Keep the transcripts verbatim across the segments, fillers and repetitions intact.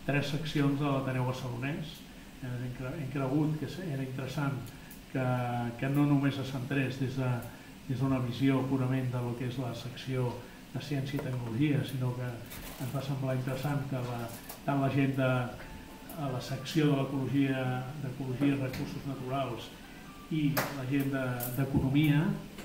tres seccions de l'Ateneu Barcelonès. Hem cregut que era interessant que, que no només es centrés des de des d'una visió purament de lo que és la secció de ciència i tecnologia, sinó que ens va semblar interessant que la, tant la gent de a la secció de l'ecologia d'ecologia i recursos naturals i la gent d'economia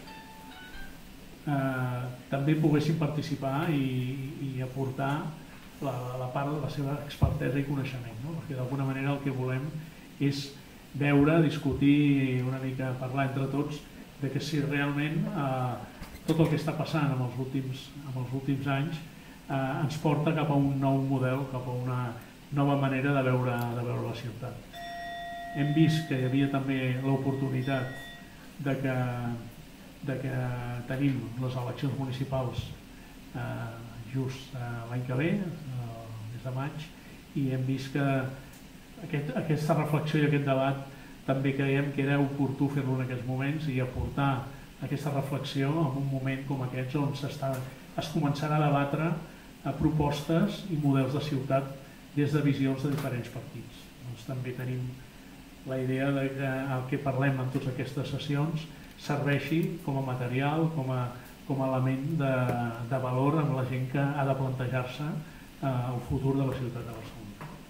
eh, també poguessin participar i, i aportar la, la part de la seva expertesa i coneixement, no? Perquè d'alguna manera el que volem és veure, discutir una mica, parlar entre tots de que si realment eh, tot el que està passant en els últims, en els últims anys eh, ens porta cap a un nou model, cap a una nova manera de veure, de veure la ciutat. Hem vist que hi havia també l'oportunitat de que, de que tenim les eleccions municipals eh, just eh, l'any que ve, eh, mes de maig, i hem vist que aquest, aquesta reflexió i aquest debat també creiem que era oportú fer-lo en aquests moments i aportar aquesta reflexió en un moment com aquests on es començarà a debatre a propostes i models de ciutat des de visions de diferents partits. Doncs també tenim la idea de que el que parlem en totes aquestes sessions serveixi com a material, com a, com a element de, de valor amb la gent que ha de plantejar-se eh, el futur de la ciutat de Barcelona.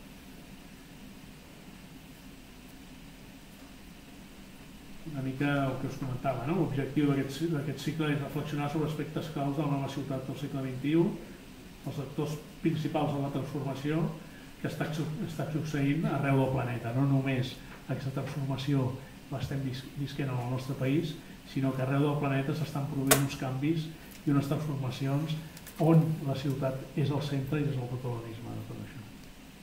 Una mica el que us comentava, no? L'objectiu d'aquest cicle és reflexionar sobre aspectes claus de la nova ciutat del segle vint-i-u, els actors principals de la transformació que està, està succeint arreu del planeta. No només aquesta transformació l'estem visquent en el nostre país, sinó que arreu del planeta s'estan produint uns canvis i unes transformacions on la ciutat és el centre i és el protagonisme de tot això.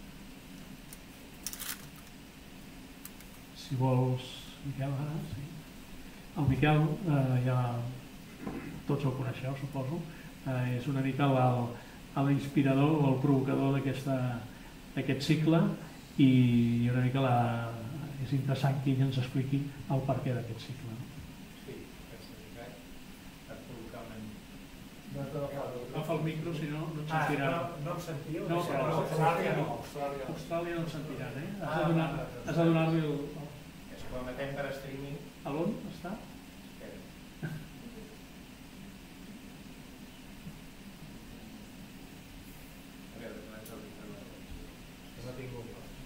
Si vols... Miquel, ara, sí. El Miquel, eh, ja tots el coneixeu, suposo, eh, és una mica l'inspirador o el provocador d'aquest cicle i una mica la, és interessant que ell ens expliqui el perquè d'aquest cicle. Sí, per provocar una mica. Agafa el micro, si no, no et Ah, sentiran. no, no em sentiu? No, però No, Austràlia no. Austràlia no en sentiran, eh? Has Ah, de donar- no, no, no. has de donar-li el... És que ho emetem per streaming. A l'on està? Espera. A veure, no ens hauria de que no tinc un cos.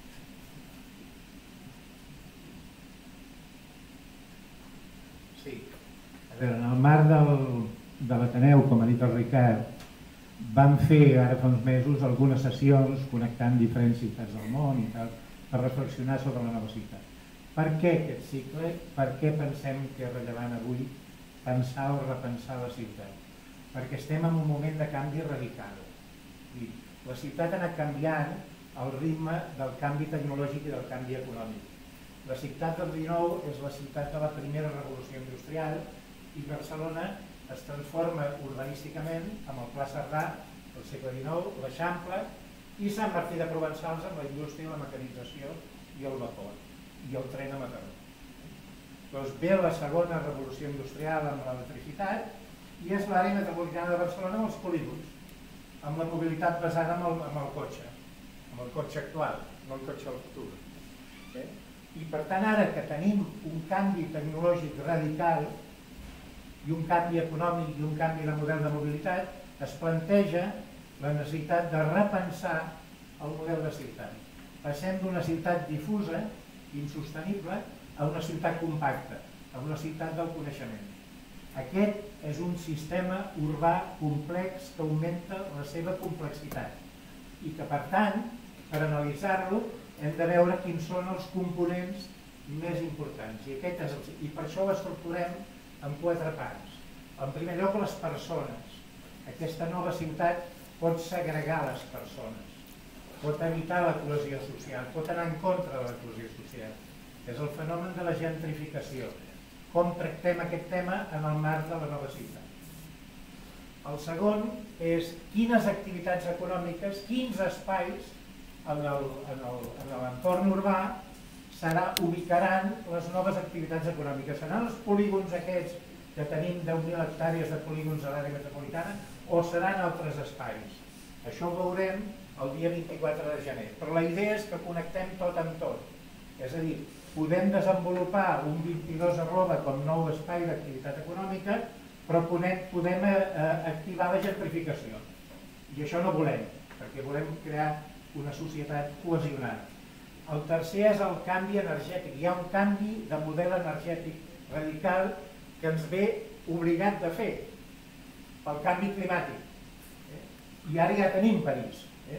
Sí. A veure, en el marc del, de l'Ateneu, com ha dit el Ricard, vam fer ara fa uns mesos algunes sessions connectant diferents ciutats del món i tal, per reflexionar sobre la nova ciutat. Per què aquest cicle? Per què pensem que és rellevant avui pensar o repensar la ciutat? Perquè estem en un moment de canvi radical. La ciutat ha anat canviant al ritme del canvi tecnològic i del canvi econòmic. La ciutat del dinou és la ciutat de la primera revolució industrial i Barcelona es transforma urbanísticament amb el Pla Cerdà del segle dinou, l'Eixample i Sant Martí de Provençals amb la indústria, la mecanització i el vapor i el tren a Mataró. Doncs ve la segona revolució industrial amb l'electricitat i és l'àrea metropolitana de Barcelona amb els polígons, amb la mobilitat basada en el, en el cotxe, amb el cotxe actual, no el cotxe del futur. Eh? I per tant, ara que tenim un canvi tecnològic radical i un canvi econòmic i un canvi de model de mobilitat, es planteja la necessitat de repensar el model de ciutat. Passem d'una ciutat difusa, insostenible, a una ciutat compacta, a una ciutat del coneixement. Aquest és un sistema urbà complex que augmenta la seva complexitat i que, per tant, per analitzar-lo, hem de veure quins són els components més importants. I, aquest és el... I per això ho estructurem en quatre parts. En primer lloc, les persones. Aquesta nova ciutat pot segregar les persones, pot evitar la cohesió social, pot anar en contra de la cohesió social. És el fenomen de la gentrificació. Com tractem aquest tema en el marc de la nova ciutat. El segon és quines activitats econòmiques, quins espais en l'entorn urbà serà, ubicaran les noves activitats econòmiques. Seran els polígons aquests que tenim deu mil hectàrees de polígons a l'àrea metropolitana o seran altres espais? Això ho veurem el dia vint-i-quatre de gener. Però la idea és que connectem tot amb tot. És a dir, podem desenvolupar un vint-i-dos arroba com nou espai d'activitat econòmica, però podem, podem eh, activar la gentrificació. I això no volem, perquè volem crear una societat cohesionada. El tercer és el canvi energètic. Hi ha un canvi de model energètic radical que ens ve obligat de fer pel canvi climàtic. Eh? I ara ja tenim París. Eh?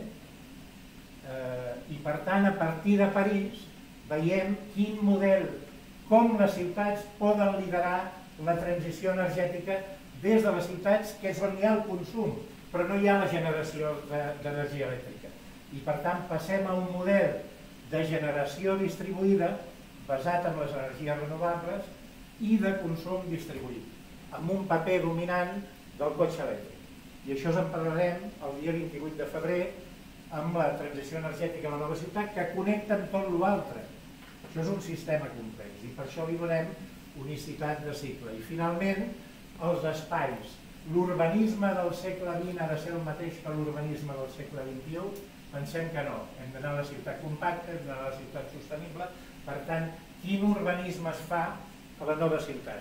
Eh, I per tant, a partir de París, veiem quin model, com les ciutats poden liderar la transició energètica des de les ciutats, que és on hi ha el consum, però no hi ha la generació d'energia elèctrica. I per tant, passem a un model de generació distribuïda basat en les energies renovables i de consum distribuït, amb un paper dominant del cotxe elèctric. I això en parlarem el dia vint-i-vuit de febrer amb la transició energètica a la nova ciutat, que connecta amb tot l'altre. Això és un sistema complex i per això li donem unicitat de cicle. I finalment, els espais. L'urbanisme del segle vint ha de ser el mateix que l'urbanisme del segle vint-i-u? Pensem que no. Hem d'anar a la ciutat compacta, hem d'anar a la ciutat sostenible. Per tant, quin urbanisme es fa a la nova ciutat?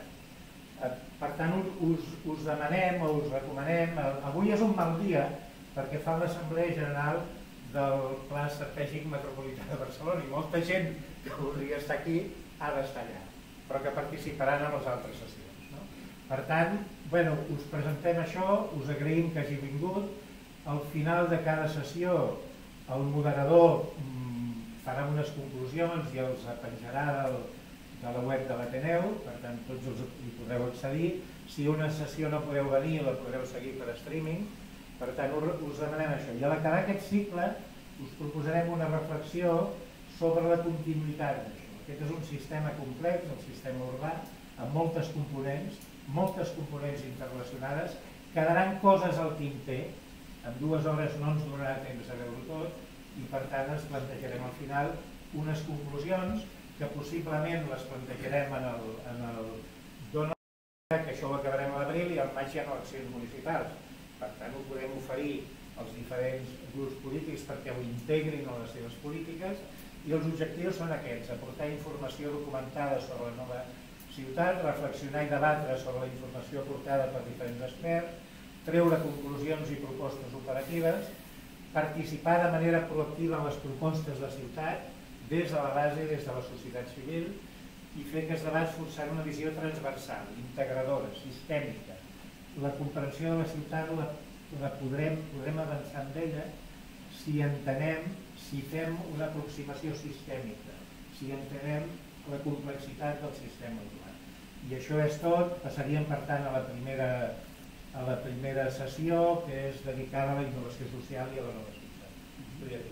Per tant, us, us demanem o us recomanem, avui és un mal dia perquè fa l'Assemblea General del Pla Estratègic Metropolità de Barcelona i molta gent que voldria estar aquí ha d'estar allà, però que participaran en les altres sessions. No? Per tant, bueno, us presentem això, us agraïm que hagi vingut. Al final de cada sessió el moderador farà unes conclusions i els penjarà del, de la web de l'Ateneu, per tant tots els hi podreu accedir. Si una sessió no podeu venir, la podreu seguir per streaming. Per tant, us demanem això. I a l'acabar aquest cicle us proposarem una reflexió sobre la continuïtat d'això. Aquest és un sistema complex, el sistema urbà, amb moltes components, moltes components interrelacionades. Quedaran coses al tinter, en dues hores no ens donarà temps a veure tot, i per tant ens plantejarem al final unes conclusions que possiblement les plantejarem en el, en el dona, que això ho acabarem a l'abril i al maig hi ha eleccions municipals. Per tant, ho podem oferir als diferents grups polítics perquè ho integrin a les seves polítiques i els objectius són aquests: aportar informació documentada sobre la nova ciutat, reflexionar i debatre sobre la informació aportada per diferents experts, treure conclusions i propostes operatives, participar de manera proactiva en les propostes de ciutat des de la base, des de la societat civil, i fer aquests debats forçant una visió transversal, integradora, sistèmica. La comprensió de la ciutat la, la podrem, podrem avançar amb ella si entenem, si fem una aproximació sistèmica, si entenem la complexitat del sistema urbà. I això és tot. Passaríem per tant a la primera, a la primera sessió, que és dedicada a la innovació social i a la nova ciutat.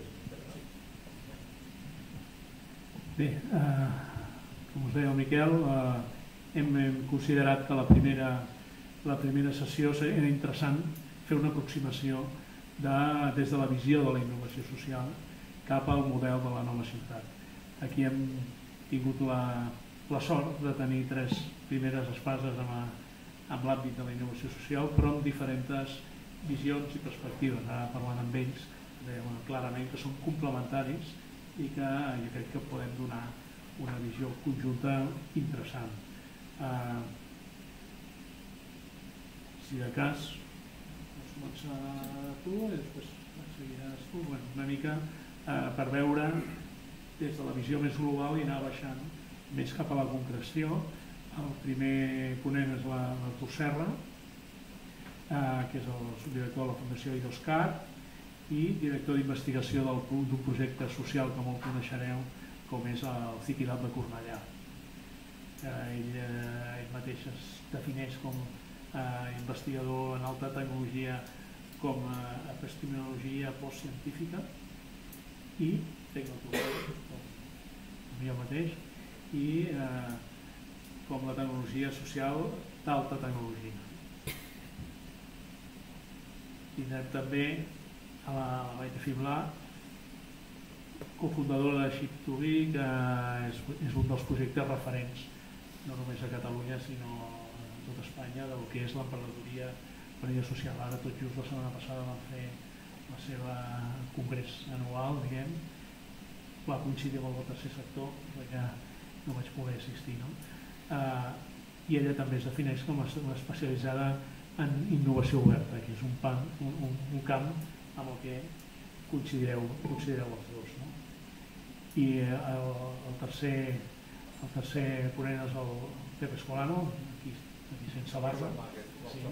Bé, eh, com us deia el Miquel, eh, hem, hem considerat que la primera, la primera sessió era interessant fer una aproximació de, des de la visió de la innovació social cap al model de la nova ciutat. Aquí hem tingut la, la sort de tenir tres primeres espases amb, amb l'àmbit de la innovació social, però amb diferents visions i perspectives. Ara parlant amb ells, veiem clarament que són complementaris i que jo crec que podem donar una visió conjunta interessant. Eh, si de cas, pots començar tu i després seguiràs tu. Bueno, una mica eh, per veure des de la visió més global i anar baixant més cap a la concreció. El primer ponent és la, la Serra, eh, que és el subdirector de la Fundació IDOSCAT i director d'investigació d'un projecte social que molt coneixereu, com és el Ciquilat de Cornellà. Eh, ell, eh, ell mateix es defineix com eh, investigador en alta tecnologia, com a epistemologia postcientífica i tecnologia, com jo mateix, i eh, com la tecnologia social d'alta tecnologia. Tindrem també a la Maite Fiblà, cofundadora de Ship to Be, que és, és un dels projectes referents no només a Catalunya sinó a tot Espanya del que és l'emprenedoria social. Ara tot just la setmana passada vam fer la seva congrés anual, diguem, va coincidir amb el tercer sector, perquè no vaig poder assistir, no? Eh, I ella també es defineix com a especialitzada en innovació oberta, que és un, pan, un, un, un camp amb el que coincidireu, coincidireu els dos, no? I el, el, tercer, el tercer ponent és el Pepe Escolano, aquí, aquí sense barba, sí.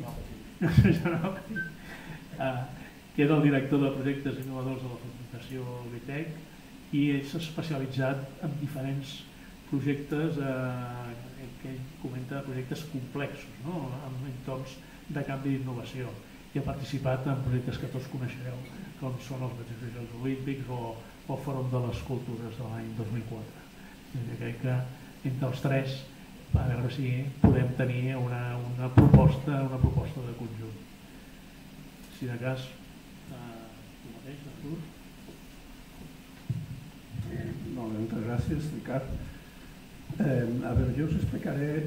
uh, que és el director de projectes innovadors de la Fundació Vitec, i ell s'ha especialitzat en diferents projectes, eh, que ell comenta projectes complexos, no? En entorns de canvi d'innovació, i ha participat en projectes que tots coneixereu, com són els Jocs Olímpics o, o el Fòrum de les Cultures de l'any dos mil quatre. I crec que entre els tres, a veure si podem tenir una, una, proposta, una proposta de conjunt. Si de cas, eh, tu mateix, Artur? Molt bé, moltes gràcies, Ricard. Eh, a veure, jo us explicaré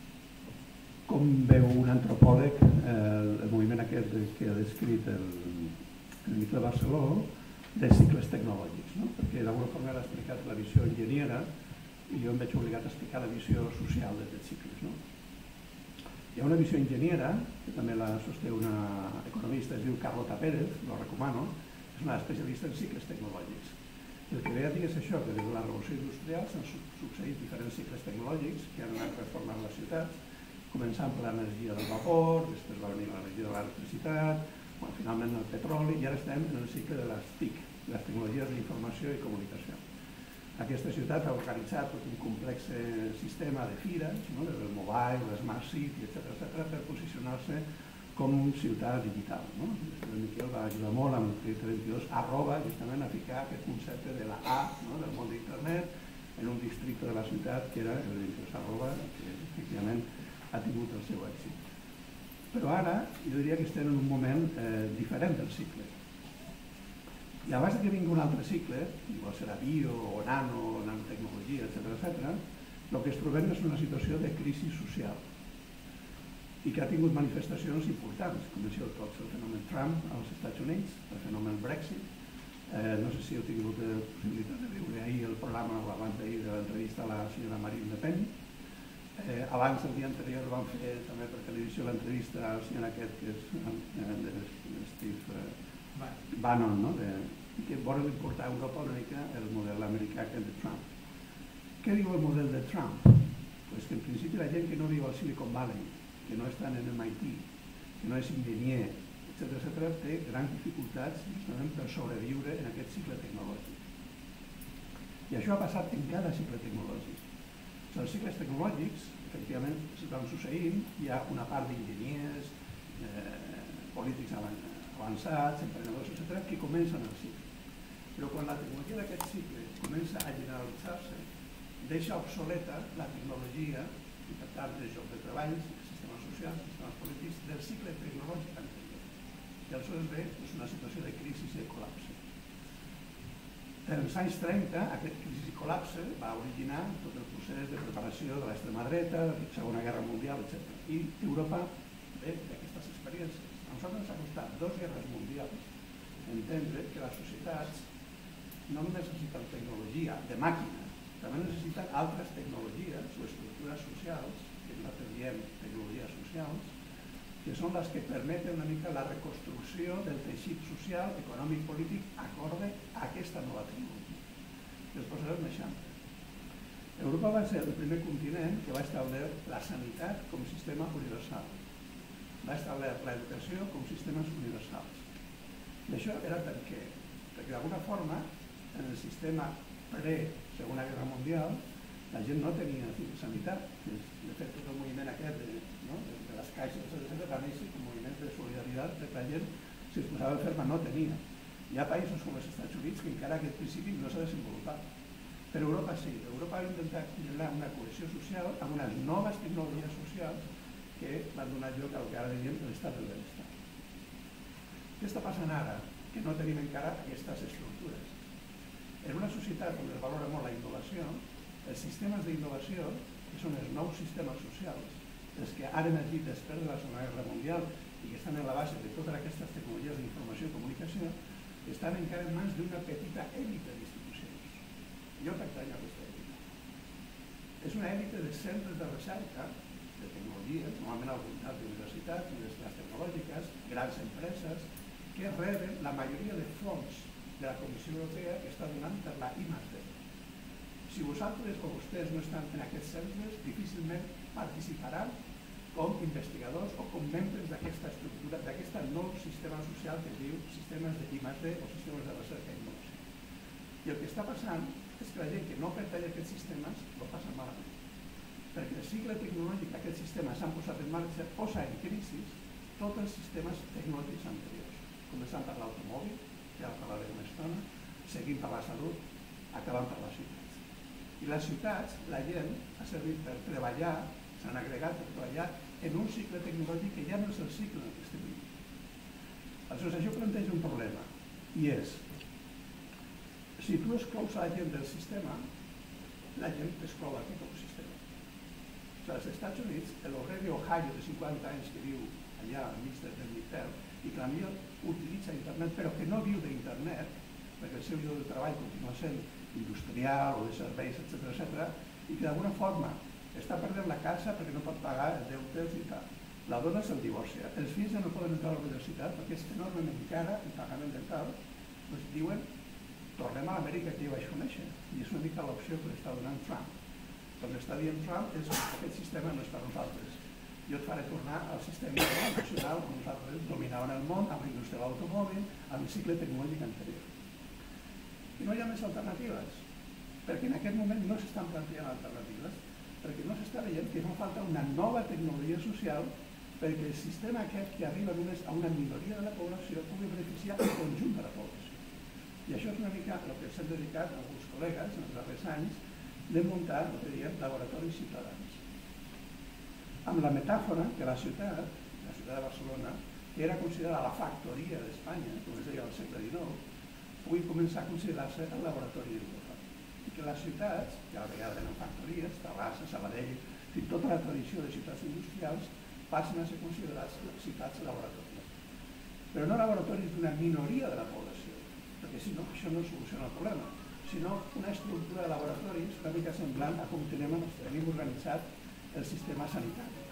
com veu un antropòleg eh, el moviment aquest que ha descrit el, el Miquel Barceló de cicles tecnològics, no? Perquè d'alguna forma ha explicat la visió enginyera i jo em veig obligat a explicar la visió social d'aquests cicles, no? Hi ha una visió enginyera, que també la sosté una economista, es diu Carlota Pérez, lo recomano, és una especialista en cicles tecnològics. El que ve a dir és això, que des de la revolució industrial s'han succeït diferents cicles tecnològics que han anat transformant les ciutats, començant per l'energia del vapor, després va venir l'energia de l'electricitat, bueno, finalment el petroli, i ara estem en el cicle de les T I C, les tecnologies d'informació i comunicació. Aquesta ciutat ha organitzat tot un complex sistema de fires, no? Des del mobile, l'Smart City, etcètera, etcètera, per posicionar-se com ciutat digital, no? El Miquel va ajudar molt amb el projecte vint-i-dos arroba justament a ficar aquest concepte de la A, no? Del món d'internet en un districte de la ciutat que era el vint-i-dos arroba, que efectivament ha tingut el seu èxit. Però ara jo diria que estem en un moment eh, diferent del cicle. I abans que vingui un altre cicle, igual serà bio o nano, o nanotecnologia, etcètera, etcètera, el que es trobem és una situació de crisi social i que ha tingut manifestacions importants. Coneixeu tots el fenomen Trump als Estats Units, el fenomen Brexit. Eh, no sé si heu tingut la possibilitat de veure ahir el programa o abans d'ahir de l'entrevista a la senyora Marine Le Pen. Eh, abans, el dia anterior, vam fer també per televisió l'entrevista al senyor aquest, que és eh, de Steve eh, Bannon, no? de, que volen importar a Europa una mica el model americà que és de Trump. Què diu el model de Trump? Pues que en principi la gent que no viu al Silicon Valley, que no estan en M I T, que no és enginyer, etcètera, etcètera, té grans dificultats justament per sobreviure en aquest cicle tecnològic. I això ha passat en cada cicle tecnològic. O els cicles tecnològics, efectivament, es van succeint, hi ha una part d'enginyers, eh, polítics avançats, emprenedors, etcètera, que comencen el cicle. Però quan la tecnologia d'aquest cicle comença a generalitzar-se, deixa obsoleta la tecnologia, i per tant els llocs de treball, sistemes socials, sistemes polítics, del cicle tecnològic anterior. I aleshores ve és una situació de crisi i de col·lapse. En els anys trenta, aquest crisi i col·lapse va originar tot el procés de preparació de l'extrema dreta, la Segona Guerra Mundial, etcètera. I Europa ve d'aquestes experiències. A nosaltres ens ha costat dues guerres mundials entendre que les societats no només necessiten tecnologia de màquina, també necessiten altres tecnologies o estructures socials, que nosaltres diem tecnologies socials, que són les que permeten una mica la reconstrucció del teixit social, econòmic, polític, acorde a aquesta nova tecnologia. I els posaré un exemple. Europa va ser el primer continent que va establir la sanitat com a sistema universal. Va establir l'educació com a sistemes universals. I això era per què? Perquè d'alguna forma, en el sistema pre-Segona Guerra Mundial, la gent no tenia sanitat. De fet, tot el moviment aquest de, no? de les caixes, etcètera, va néixer com un moviment de solidaritat perquè la gent, si es posava enferma, no tenia. Hi ha països com els Estats Units que encara aquest principi no s'ha desenvolupat. Però Europa sí. Europa ha intentat generar una cohesió social amb unes noves tecnologies socials que van donar lloc al que ara diríem l'estat del benestar. Què està passant ara? Que no tenim encara aquestes estructures. En una societat on es valora molt la innovació, els sistemes d'innovació, que són els nous sistemes socials, els que han emergit després de la Segona Guerra Mundial i que estan en la base de totes aquestes tecnologies d'informació i comunicació, estan encara en mans d'una petita èlite d'institucions. Jo pertany a aquesta èlite. És una èlite de centres de recerca, de tecnologies, normalment al voltant d'universitats, universitats tecnològiques, grans empreses, que reben la majoria de fons de la Comissió Europea que està donant per la I más D. Si vosaltres o vostès no estan en aquests centres, difícilment participaran com investigadors o com membres d'aquesta estructura, d'aquest nou sistema social que es diu sistemes de I más D o sistemes de recerca i innovació. I el que està passant és que la gent que no pertany a aquests sistemes ho passa malament. Perquè el cicle tecnològic d'aquests sistemes s'han posat en marxa, posa en crisi tots els sistemes tecnològics anteriors. Començant per l'automòbil, que ja parlaré una estona, seguint per la salut, acabant per les ciutats. I les ciutats, la gent ha servit per treballar, s'han agregat per treballar en un cicle tecnològic que ja no és el cicle en què estem vivint. Aleshores, això planteja un problema, i és, si tu exclous a la gent del sistema, la gent t'exclou a tu com a sistema. O sigui, als Estats Units, l'obrer d'Ohio de cinquanta anys que viu allà al mig del Midterm i que potser utilitza internet però que no viu d'internet, perquè el seu lloc de treball continua sent industrial o de serveis, etcètera, etcètera, i que d'alguna forma està perdent la casa perquè no pot pagar els deutes i tal. La dona se'l divorcia. Els fills ja no poden entrar a la universitat perquè és enormement cara el pagament del tal. Doncs diuen, tornem a l'Amèrica que jo vaig conèixer. I és una mica l'opció que està donant Trump. El que està dient Trump és que aquest sistema no és per nosaltres. Jo et faré tornar al sistema nacional on nosaltres dominàvem el món, amb la indústria de l'automòbil, amb el cicle tecnològic anterior. I no hi ha més alternatives, perquè en aquest moment no s'estan plantejant alternatives, perquè no s'està veient que fa falta una nova tecnologia social perquè el sistema aquest que arriba només a una minoria de la població pugui beneficiar el conjunt de la població. I això és una mica el que s'han dedicat alguns col·legues en els darrers anys de muntar el que diem laboratoris ciutadans. Amb la metàfora que la ciutat, la ciutat de Barcelona, que era considerada la factoria d'Espanya, com es deia al segle dinou, pugui començar a considerar-se el laboratori d'Europa. I que les ciutats, que a la vegada tenen factories, Terrassa, Sabadell, i tota la tradició de ciutats industrials, passen a ser considerats ciutats laboratoris. Però no laboratoris d'una minoria de la població, perquè si no, això no soluciona el problema, sinó una estructura de laboratoris una mica semblant a com tenim, tenim organitzat el sistema sanitari.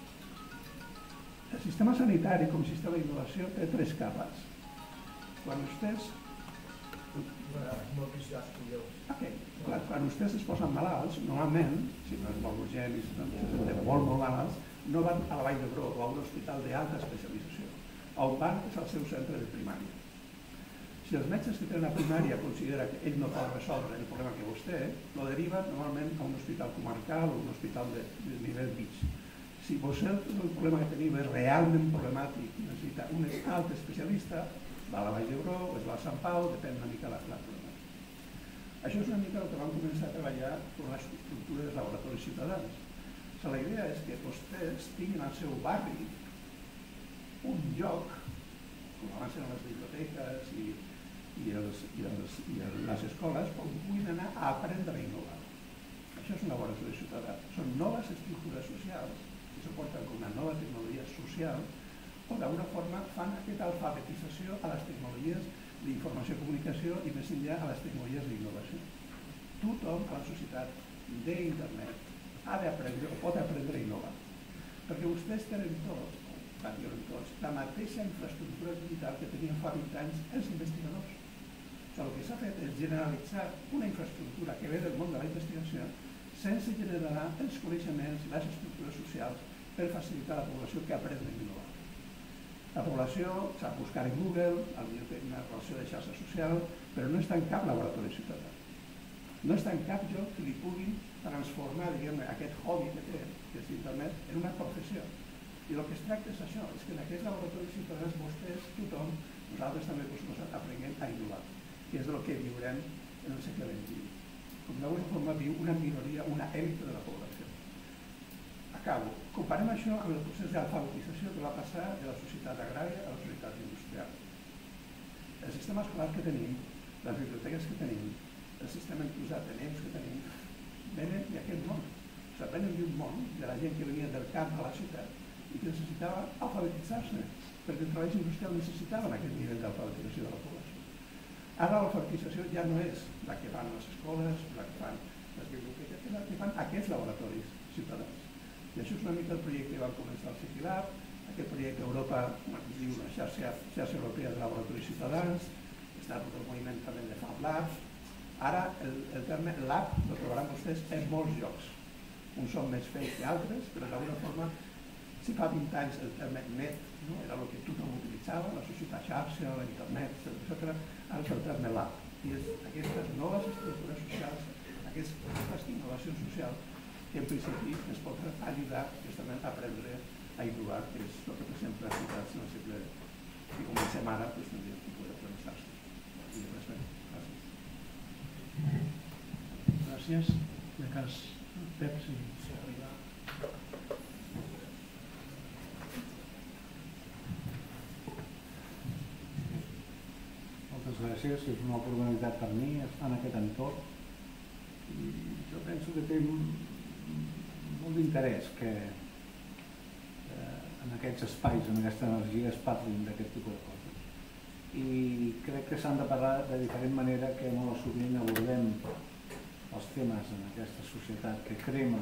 El sistema sanitari, com a sistema d'innovació, té tres capes. Quan vostès Okay. Clar, quan vostès es posen malalts, normalment, si no és molt urgent i si no estem molt, molt malalts, no van a la Vall d'Hebron o a un hospital d'alta especialització. On van és al seu centre de primària. Si els metges que tenen la primària considera que ell no pot resoldre el problema que vostè, lo deriven normalment a un hospital comarcal o un hospital de, de nivell mig. Si vostè el problema que teniu és realment problemàtic i necessita un alt especialista, va a la Vall d'Hebron o es va a Sant Pau, depèn una mica de la problema. Això és una mica el que vam començar a treballar amb les estructures de laboratoris ciutadans. O sigui, la idea és que vostès tinguin al seu barri un lloc, com abans eren les biblioteques i, i, els, i, els, i les escoles, on puguin anar a aprendre a innovar. Això és un laboratori ciutadà. Són noves estructures socials que suporten com una nova tecnologia social o d'alguna forma fan aquesta alfabetització a les tecnologies d'informació i comunicació i més enllà a les tecnologies d'innovació. Tothom a la societat d'internet ha d'aprendre o pot aprendre a innovar. Perquè vostès tenen tots, van dir tots, la mateixa infraestructura digital que tenien fa vint anys els investigadors. O sigui, el que s'ha fet és generalitzar una infraestructura que ve del món de la investigació sense generar els coneixements i les estructures socials per facilitar a la població que aprengui a innovar. La població sap buscar en Google, potser té una relació de xarxa social, però no està en cap laboratori ciutadà. No està en cap lloc que li puguin transformar, diguem-ne, aquest hobby que té, que és internet, en una professió. I el que es tracta és això, és que en aquests laboratoris ciutadans vostès, tothom, nosaltres també posem aprenguem a innovar, que és el que viurem en el segle vint-i-u. Com d'alguna forma viu una minoria, una èlite de la població. Acabo. Comparem això amb el procés d'alfabetització que va passar de la societat agrària a la societat industrial. El sistema escolar que tenim, les biblioteques que tenim, el sistema inclús d'ateneus que tenim, venen d'aquest món. O sigui, venen d'un món de la gent que venia del camp a la ciutat i que necessitava alfabetitzar-se, perquè els treballs industrials necessitaven aquest nivell d'alfabetització de la població. Ara l'alfabetització ja no és la que fan les escoles, la que fan les biblioteques, és la que fan aquests laboratoris ciutadans. I això és una mica el projecte que va començar el CICILab, aquest projecte a Europa es diu la xarxa, xarxa Europea de Laboratoris Ciutadans, està tot el moviment també de Fab Labs. Ara el, el terme lab el trobaran vostès en molts llocs. Uns són més feis que altres, però d'alguna forma, si fa vint anys el terme net, no? Era el que tothom utilitzava, la societat xarxa, l'internet, etcètera, ara és el terme lab. I és aquestes noves estructures socials, aquestes innovacions socials, que en principi ens poden ajudar justament a aprendre a innovar, que és el que, per exemple, les ciutats en el segle, si comencem ara, doncs tindríem que poder aprenençar-se. I res més. Gràcies. Gràcies. De cas, Pep, si s'arriba. Moltes gràcies, és una oportunitat per mi estar en aquest entorn i jo penso que té molt d'interès que eh, en aquests espais, en aquesta energia es parlin d'aquest tipus de coses i crec que s'han de parlar de diferent manera que molt sovint abordem els temes en aquesta societat que crema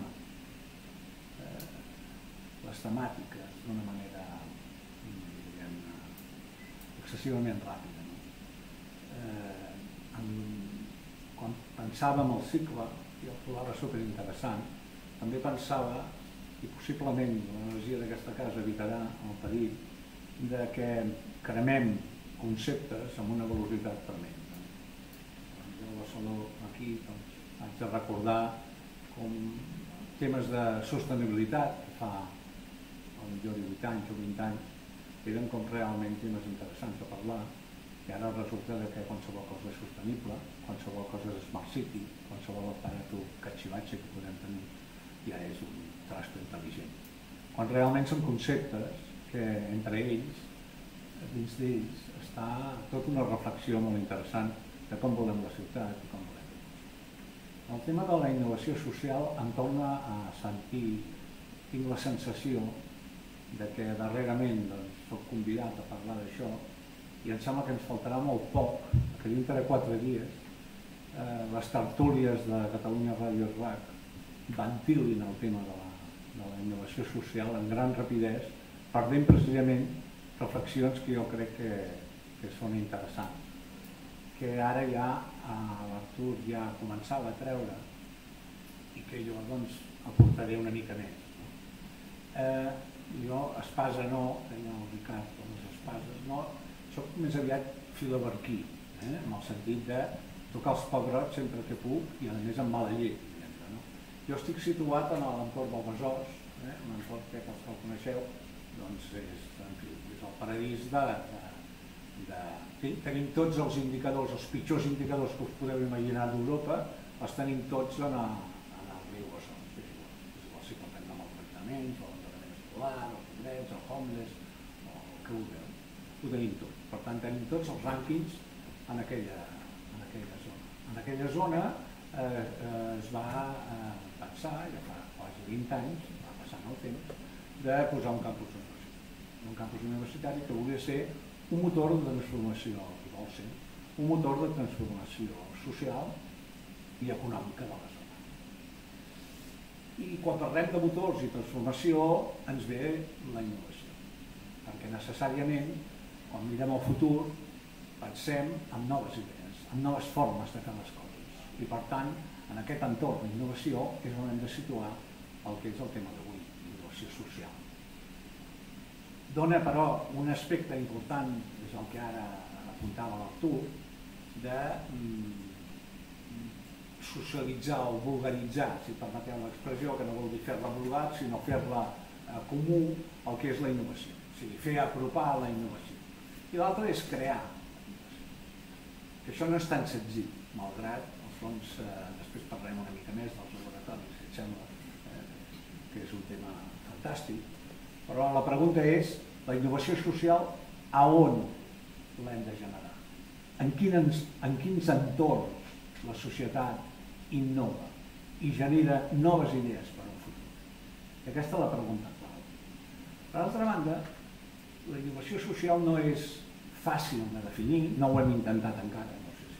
eh, les temàtiques d'una manera diguem, excessivament ràpida. No? Eh, en, quan pensàvem el cicle, i el trobava superinteressant, també pensava, i possiblement l'energia d'aquesta casa evitarà el perill, de que cremem conceptes amb una velocitat tremenda. Jo a la Saló aquí doncs, haig de recordar com temes de sostenibilitat que fa potser divuit anys o vint anys eren com realment temes interessants a parlar i ara resulta que qualsevol cosa és sostenible, qualsevol cosa és smart city, qualsevol aparato catxivatge que podem tenir ja és un trasto intel·ligent. Quan realment són conceptes que entre ells, dins d'ells, està tota una reflexió molt interessant de com volem la ciutat i com volem. El tema de la innovació social em torna a sentir, tinc la sensació de que darrerament doncs, soc convidat a parlar d'això i em sembla que ens faltarà molt poc, que dintre de quatre dies eh, les tertúlies de Catalunya Ràdio R A C ventilin el tema de la, de la innovació social en gran rapidesa, perdent precisament reflexions que jo crec que, que són interessants, que ara ja l'Artur ja començava a treure i que jo doncs aportaré una mica més. Eh, jo, espasa no, deia el Ricard, les espases no, soc més aviat filaberquí, eh, en el sentit de tocar els pebrots sempre que puc i a més amb mala llet. No? Jo estic situat en l'entorn del Besòs, eh, un entorn que els que el coneixeu doncs és, en fi, és el paradís de, de, de tenim tots els indicadors, els pitjors indicadors que us podeu imaginar d'Europa, els tenim tots en, a, en el riu Besòs. És igual, és igual si parlem de maltractaments, o l'abandonament escolar, o els drets, el homeless, o el que vulgueu. Ho tenim tot. Per tant, tenim tots els rànquings en aquella, en aquella zona. En aquella zona eh, eh, es va eh, pensar, ja fa quasi vint anys, va passant el temps, de posar un campus universitari. Un campus universitari que volia ser un motor de transformació, que vol ser, un motor de transformació social i econòmica de la zona. I quan parlem de motors i transformació ens ve la innovació, perquè necessàriament, quan mirem el futur, pensem en noves idees, en noves formes de fer les coses. I per tant, en aquest entorn d'innovació és on hem de situar el que és el tema d'avui, innovació social. Dona, però, un aspecte important, és el que ara apuntava l'Artur, de mm, socialitzar o vulgaritzar, si permeteu l'expressió, que no vol dir fer-la vulgar, sinó fer-la eh, comú, el que és la innovació. O sigui, fer apropar la innovació. I l'altre és crear innovació. Que això no és tan senzill, malgrat, al fons, eh, després parlem una mica més dels laboratoris, que em sembla eh, que és un tema fantàstic. Però la pregunta és, la innovació social, a on l'hem de generar? En quins, en quins entorns la societat innova i genera noves idees per a un futur? I aquesta és la pregunta clau. Per altra banda, la innovació social no és fàcil de definir, no ho hem intentat encara, no sé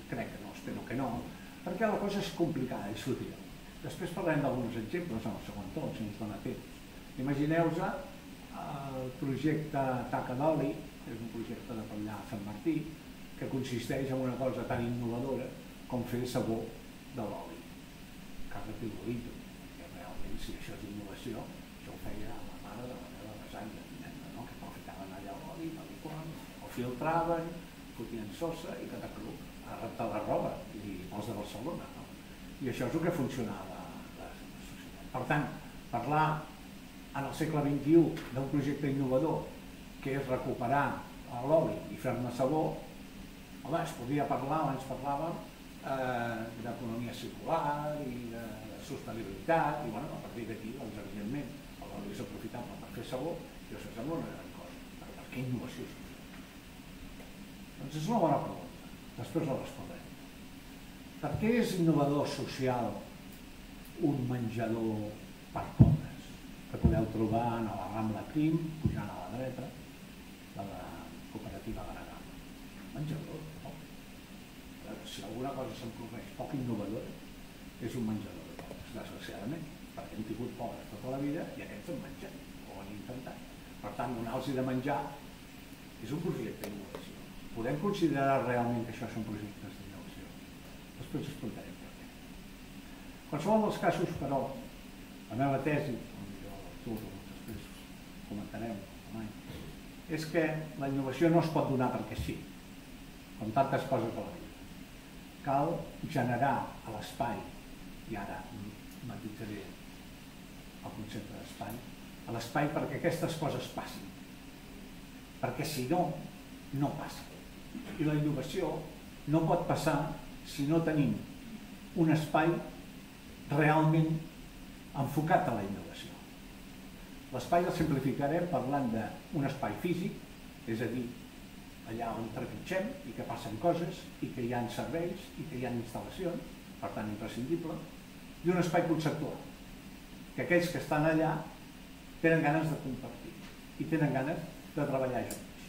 crec que no, espero que no, perquè la cosa és complicada i sutil. Després parlarem d'alguns exemples en el segon torn, si ens dona temps. Imagineu-vos el projecte Taca d'Oli, que és un projecte de Pallà a Sant Martí, que consisteix en una cosa tan innovadora com fer sabó de l'oli, casa pirulito, que realment, si això és innovació, això ho feia la mare de la meva besàvia, no? Que aprofitaven allà l'oli, o filtraven, fotien sosa i catacruc a rentar la roba, i els de Barcelona, no? I això és el que funcionava la societat. Per tant, parlar en el segle vint-i-u d'un projecte innovador que és recuperar l'oli i fer-ne sabó, home, es podria parlar, abans parlàvem, eh, d'economia circular i de sostenibilitat, i bueno, a partir d'aquí, doncs, evidentment, l'oli és aprofitable per fer sabó, i això sembla una gran cosa. Però per què innovació social? Doncs és una bona pregunta, després la respondrem. Per què és innovador social un menjador per pobres? Que podeu trobar a la Rambla Crim, pujant a la dreta, de la cooperativa Garagama. Menjador, no? Si alguna cosa se'm correix poc innovadora, és un menjador de pobres, desgraciadament, perquè hem tingut pobres tota la vida i aquests han menjat, o han intentat. Per tant, donar-los de menjar és un projecte d'innovació. Podem considerar realment que això són projectes d'innovació? Després explicarem per què. En qualsevol dels casos, però, la meva tesi, després comentarem, és que la innovació no es pot donar perquè sí, com tantes coses de la vida. Cal generar a l'espai, i ara matitzaré el concepte d'espai, a l'espai perquè aquestes coses passin. Perquè si no, no passa. I la innovació no pot passar si no tenim un espai realment enfocat a la innovació. L'espai el simplificarem parlant d'un espai físic, és a dir, allà on trepitgem i que passen coses i que hi ha serveis i que hi ha instal·lacions, per tant imprescindible, i un espai conceptual, que aquells que estan allà tenen ganes de compartir i tenen ganes de treballar junts.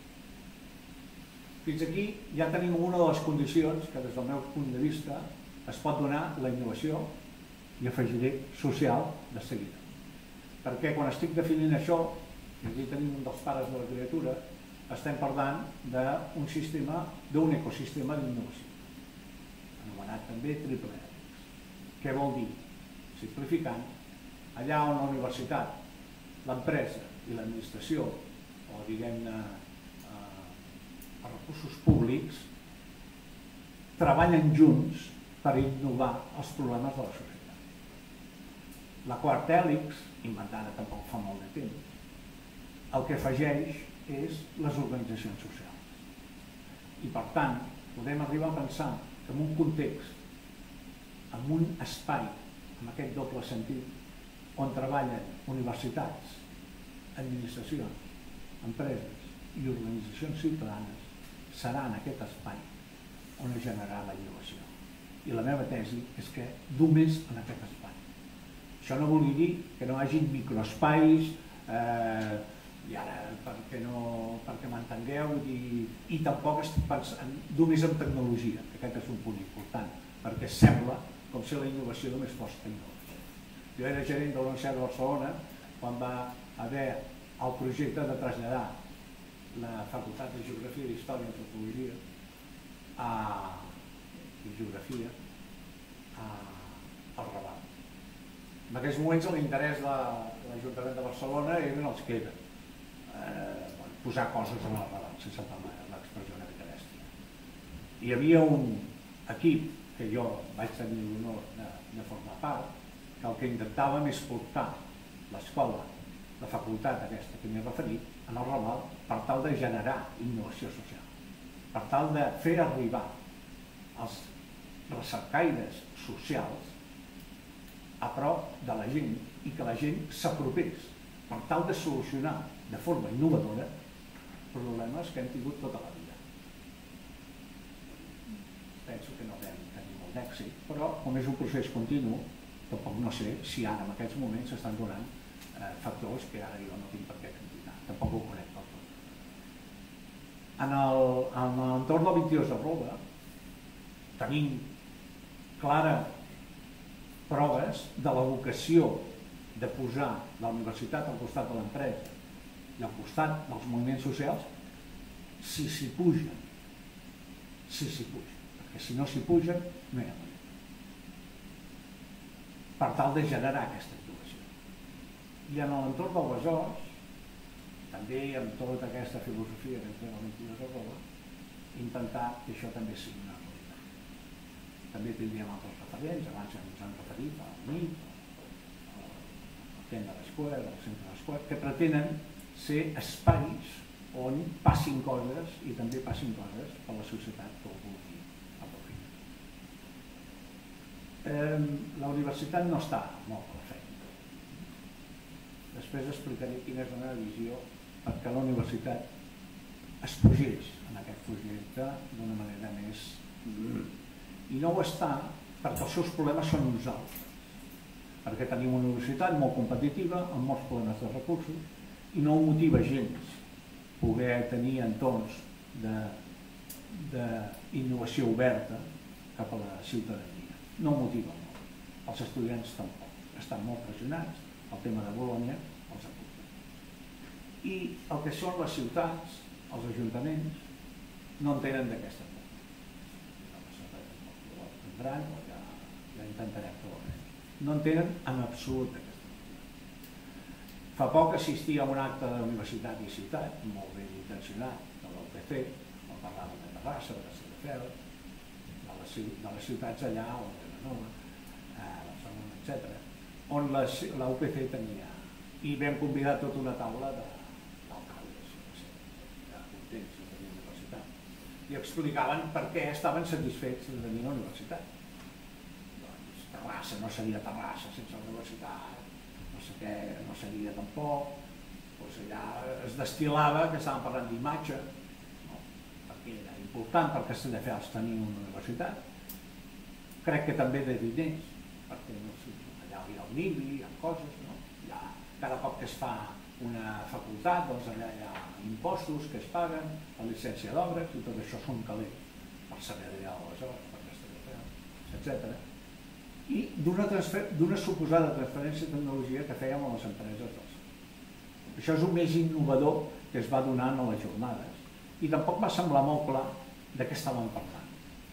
Fins aquí ja tenim una de les condicions que des del meu punt de vista es pot donar la innovació, i afegiré social de seguida. Perquè quan estic definint això, i aquí tenim un dels pares de la criatura, estem parlant d'un sistema, d'un ecosistema d'innovació, anomenat també triple hèlix. Què vol dir? Simplificant, allà on la universitat, l'empresa i l'administració, o diguem-ne els recursos públics, treballen junts per innovar els problemes de la societat. La quarta hèlix, inventada tampoc fa molt de temps, el que afegeix és les organitzacions socials. I per tant, podem arribar a pensar que en un context, en un espai, amb aquest doble sentit, on treballen universitats, administracions, empreses i organitzacions ciutadanes, serà en aquest espai on es generarà la innovació. I la meva tesi és que només en aquest espai. Això no vol dir que no hi hagi microespais, eh, i ara perquè, no, perquè m'entengueu, i, i tampoc estic pensant només en tecnologia, que aquest és un punt important, perquè sembla com si la innovació només fos tecnologia. Jo era gerent de la Universitat de Barcelona quan va haver el projecte de traslladar la Facultat de Geografia, Història i Antropologia a, i Geografia a, al Raval. En aquells moments l'interès de l'Ajuntament de Barcelona eren els que eren. Eh, posar coses en el Raval, sense l'expressió una mica bèstia. Hi havia un equip que jo vaig tenir l'honor de, de formar part, que el que intentàvem és portar l'escola, la facultat aquesta que m'he referit, en el Raval per tal de generar innovació social, per tal de fer arribar els recercaires socials a prop de la gent i que la gent s'apropés per tal de solucionar de forma innovadora problemes que hem tingut tota la vida. Penso que no vam tenir molt d'èxit, però com és un procés continu, tampoc no sé si ara en aquests moments s'estan donant eh, factors que ara jo no tinc per què criticar, tampoc ho conec del tot. En l'entorn del vint-i-dos de Roda tenim clares proves de la vocació de posar la universitat al costat de l'empresa i al costat dels moviments socials si s'hi pugen, si s'hi pugen, perquè si no s'hi pugen no hi ha manera. Per tal de generar aquesta innovació. I en l'entorn del Besòs, també amb tota aquesta filosofia que ens ve la vint-i-dos a Roma, intentar que això també sigui una realitat. També tindríem altres referents, abans ens han referit al M I P, al Tenda d'Esquare, al Centre d'Esquare, que pretenen ser espais on passin coses i també passin coses per la societat que ho vulgui aprofitar. Eh, la universitat no està molt per la feina. Després explicaré quina és la meva visió perquè la universitat es pugés en aquest projecte d'una manera més... I no ho està perquè els seus problemes són uns altres. Perquè tenim una universitat molt competitiva, amb molts problemes de recursos, i no ho motiva gens poder tenir entorns d'innovació oberta cap a la ciutadania. No ho motiva molt. Els estudiants tampoc. Estan molt pressionats, el tema de Bolonya els apunta. I el que són les ciutats, els ajuntaments, no en tenen d'aquesta forma. No entendran, ja, ja intentarem que ho veurem. No en tenen en absolut d'aquesta forma. Fa poc assistia a un acte de la Universitat i Ciutat, molt ben intencionat, de l'U P C, on parlaven de Terrassa, de Castelldefels, de les, de les ciutats allà, on era Nova, eh, Barcelona, etcètera, on la, la U P C tenia, i vam convidar tota una taula d'alcaldes, de contents de tenir universitat, i explicaven per què estaven satisfets de tenir una universitat. Doncs Terrassa no seria Terrassa sense la universitat, no sé què, no seria tampoc, doncs allà es destil·lava que estàvem parlant d'imatge, no? Perquè era important per Castelldefels tenir una universitat, crec que també de diners, perquè no sé, allà hi ha el N I B I, hi ha coses, no? Allà, cada cop que es fa una facultat, doncs allà hi ha impostos que es paguen, la llicència d'obres, i tot això són calés per saber allà aleshores, per Castelldefels, etcètera. I d'una suposada transferència de tecnologia que fèiem a les empreses del sector. Això és el més innovador que es va donant a les jornades i tampoc va semblar molt clar de què estàvem parlant.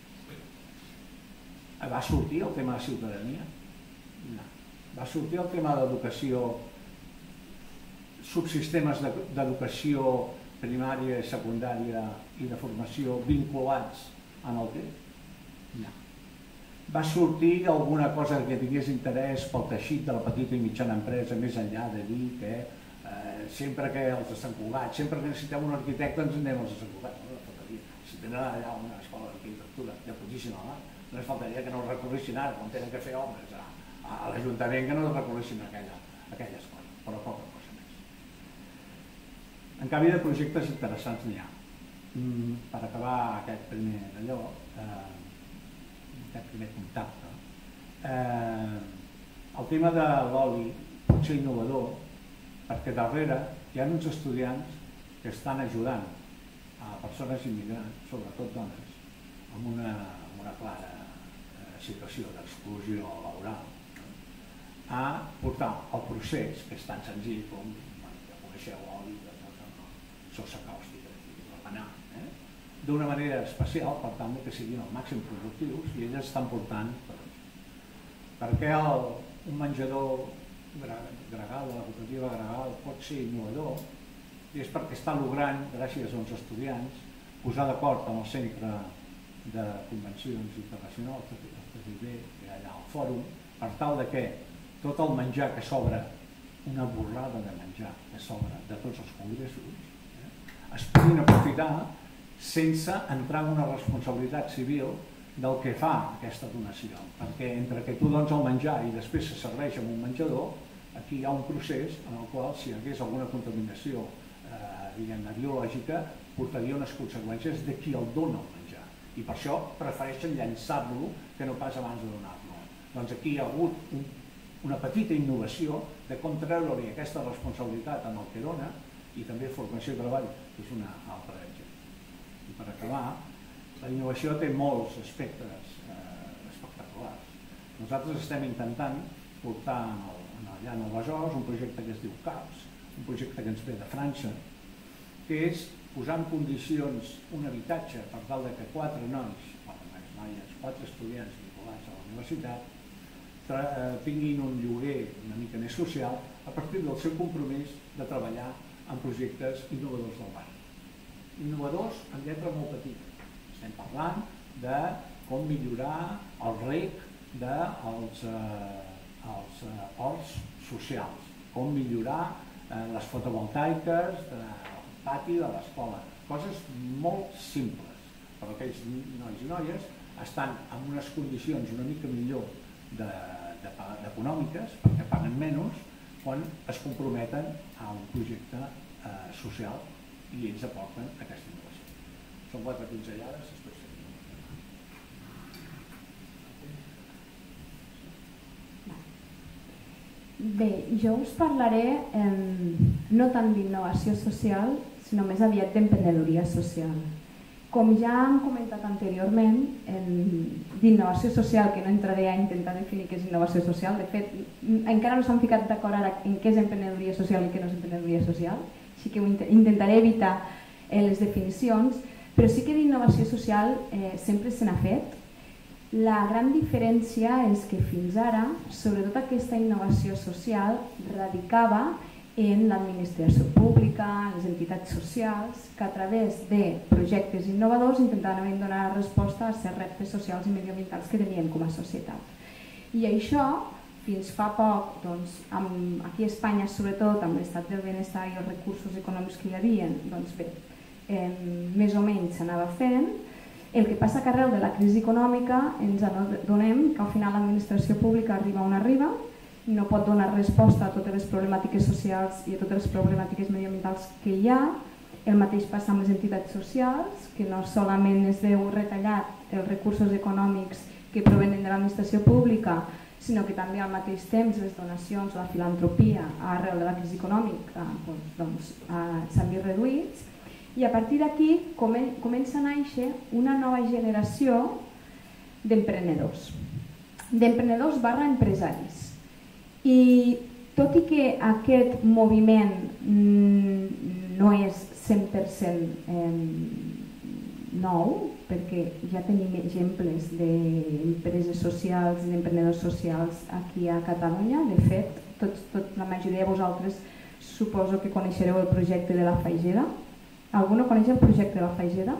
Va sortir el tema de ciutadania? No. Va sortir el tema d'educació, subsistemes d'educació primària i secundària i de formació vinculats en el temps? No. Va sortir alguna cosa que tingués interès pel teixit de la petita i mitjana empresa, més enllà de dir que eh, sempre que els de Sant Cugat, sempre que necessitem un arquitecte ens anem als de Sant Cugat. No, no faltaria. Si tenen allà una escola d'arquitectura de putíssima mà, no es faltaria que no recorressin ara, quan tenen que fer obres a, a, a l'Ajuntament, que no recorressin a aquella, a aquella escola, però poca cosa més. En canvi de projectes interessants n'hi ha. Mm, per acabar aquest primer d'allò, eh, aquest primer contacte. Eh, el tema de l'oli pot ser innovador perquè darrere hi ha uns estudiants que estan ajudant a persones immigrants, sobretot dones, amb una, amb una clara eh, situació d'exclusió laboral, a portar el procés, que és tan senzill com, bueno, ja coneixeu l'oli, sosa càustica, remenar, eh? d'una manera especial, per tant que siguin al màxim productius, i elles estan portant per perquè el, un menjador gregal, de la cooperativa gregal, pot ser innovador, i és perquè està logrant, gràcies a uns estudiants, posar d'acord amb el Centre de Convencions Internacionals, el C C I B, que hi ha allà al fòrum, per tal de que tot el menjar que sobra, una borrada de menjar que sobra de tots els congressos, eh, es puguin aprofitar sense entrar en una responsabilitat civil del que fa aquesta donació. Perquè entre que tu dones el menjar i després se serveix en un menjador, aquí hi ha un procés en el qual, si hi hagués alguna contaminació eh, diguem-ne biològica, portaria unes conseqüències de qui el dona el menjar. I per això prefereixen llançar-lo que no pas abans de donar-lo. Doncs aquí hi ha hagut un, una petita innovació de com treure-li aquesta responsabilitat en el que dona, i també formació i treball, que és una altra exemple. I per acabar, la innovació té molts aspectes eh, espectaculars. Nosaltres estem intentant portar allà a Besòs un projecte que es diu CAPS, un projecte que ens ve de França, que és posar en condicions un habitatge per tal de que quatre nois, quatre nois, noies, quatre estudiants vinculats a la universitat tinguin un lloguer una mica més social a partir del seu compromís de treballar en projectes innovadors del barri. Innovadors en lletra molt petita. Estem parlant de com millorar el reg dels eh, els, eh, horts socials, com millorar eh, les fotovoltaiques del pati de l'escola. Coses molt simples, però aquells nois i noies estan en unes condicions una mica millor de, de, econòmiques, perquè paguen menys, quan es comprometen a un projecte eh, social i ells aporten aquesta innovació. Són quatre pinzellades, després seguim. Bé, jo us parlaré eh, no tant d'innovació social, sinó més aviat d'emprenedoria social. Com ja hem comentat anteriorment, d'innovació social, que no entraré a intentar definir què és innovació social, de fet, encara no s'han ficat d'acord ara en què és emprenedoria social i què no és emprenedoria social, així que intentaré evitar les definicions, però sí que d'innovació social eh, sempre se n'ha fet. La gran diferència és que fins ara, sobretot aquesta innovació social, radicava en l'administració pública, en les entitats socials, que a través de projectes innovadors intentaven donar resposta a certs reptes socials i mediambientals que teníem com a societat. I això, fins fa poc, doncs, amb, aquí a Espanya, sobretot amb l'estat del benestar i els recursos econòmics que hi havia, doncs bé, eh, més o menys s'anava fent. El que passa que arrel de la crisi econòmica ens adonem que al final l'administració pública arriba on arriba, no pot donar resposta a totes les problemàtiques socials i a totes les problemàtiques mediambientals que hi ha. El mateix passa amb les entitats socials, que no solament es veu retallat els recursos econòmics que provenen de l'administració pública, sinó que també al mateix temps les donacions, la filantropia arrel de la crisi econòmica doncs, s'han vist reduïts. I a partir d'aquí comença a néixer una nova generació d'emprenedors, d'emprenedors barra empresaris. I tot i que aquest moviment no és cent per cent nou, perquè ja tenim exemples d'empreses socials i d'emprenedors socials aquí a Catalunya, de fet, tot, tot, la majoria de vosaltres suposo que coneixereu el projecte de la Faigeda. Algú no coneix el projecte de la Faigeda?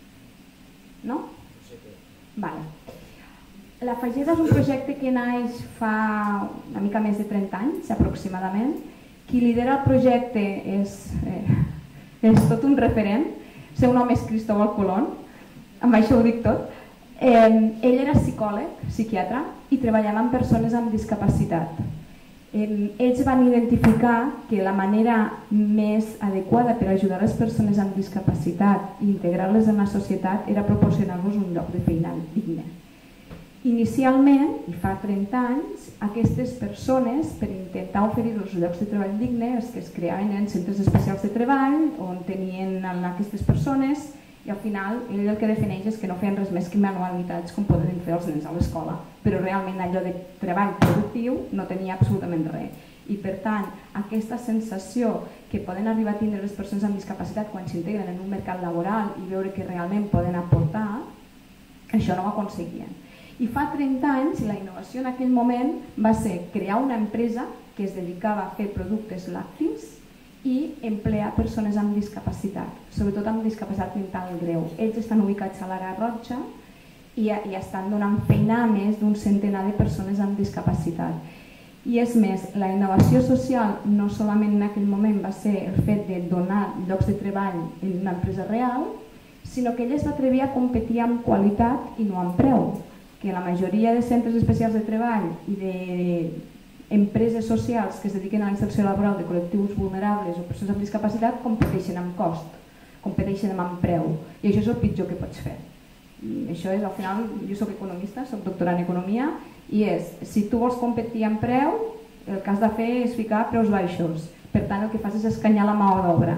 No? Vale. La Faigeda és un projecte que naix fa una mica més de trenta anys, aproximadament. Qui lidera el projecte és, eh, és tot un referent. El seu nom és Cristóbal Colón, amb això ho dic tot. Eh, ell era psicòleg, psiquiatre, i treballava amb persones amb discapacitat. Eh, ells van identificar que la manera més adequada per ajudar les persones amb discapacitat i integrar-les en la societat era proporcionar-los un lloc de feina digne. Inicialment, i fa trenta anys, aquestes persones, per intentar oferir els llocs de treball dignes, que es creaven en centres especials de treball, on tenien aquestes persones, i al final ell el que defineix és que no feien res més que manualitats com poden fer els nens a l'escola, però realment allò de treball productiu no tenia absolutament res. I per tant, aquesta sensació que poden arribar a tindre les persones amb discapacitat quan s'integren en un mercat laboral i veure que realment poden aportar, això no ho aconseguien. I fa trenta anys la innovació en aquell moment va ser crear una empresa que es dedicava a fer productes làctics i emplear persones amb discapacitat, sobretot amb discapacitat mental greu. Ells estan ubicats a l'Ara Roja i, i estan donant feina a més d'un centenar de persones amb discapacitat. I és més, la innovació social no solament en aquell moment va ser el fet de donar llocs de treball en una empresa real, sinó que ell es va atrevir a competir amb qualitat i no amb preu, que la majoria de centres especials de treball i d'empreses socials que es dediquen a la inserció laboral de col·lectius vulnerables o persones amb discapacitat competeixen amb cost, competeixen amb preu, i això és el pitjor que pots fer. Això és, al final, jo soc economista, soc doctora en economia, i és, si tu vols competir amb preu, el que has de fer és ficar preus baixos. Per tant, el que fas és escanyar la mà d'obra.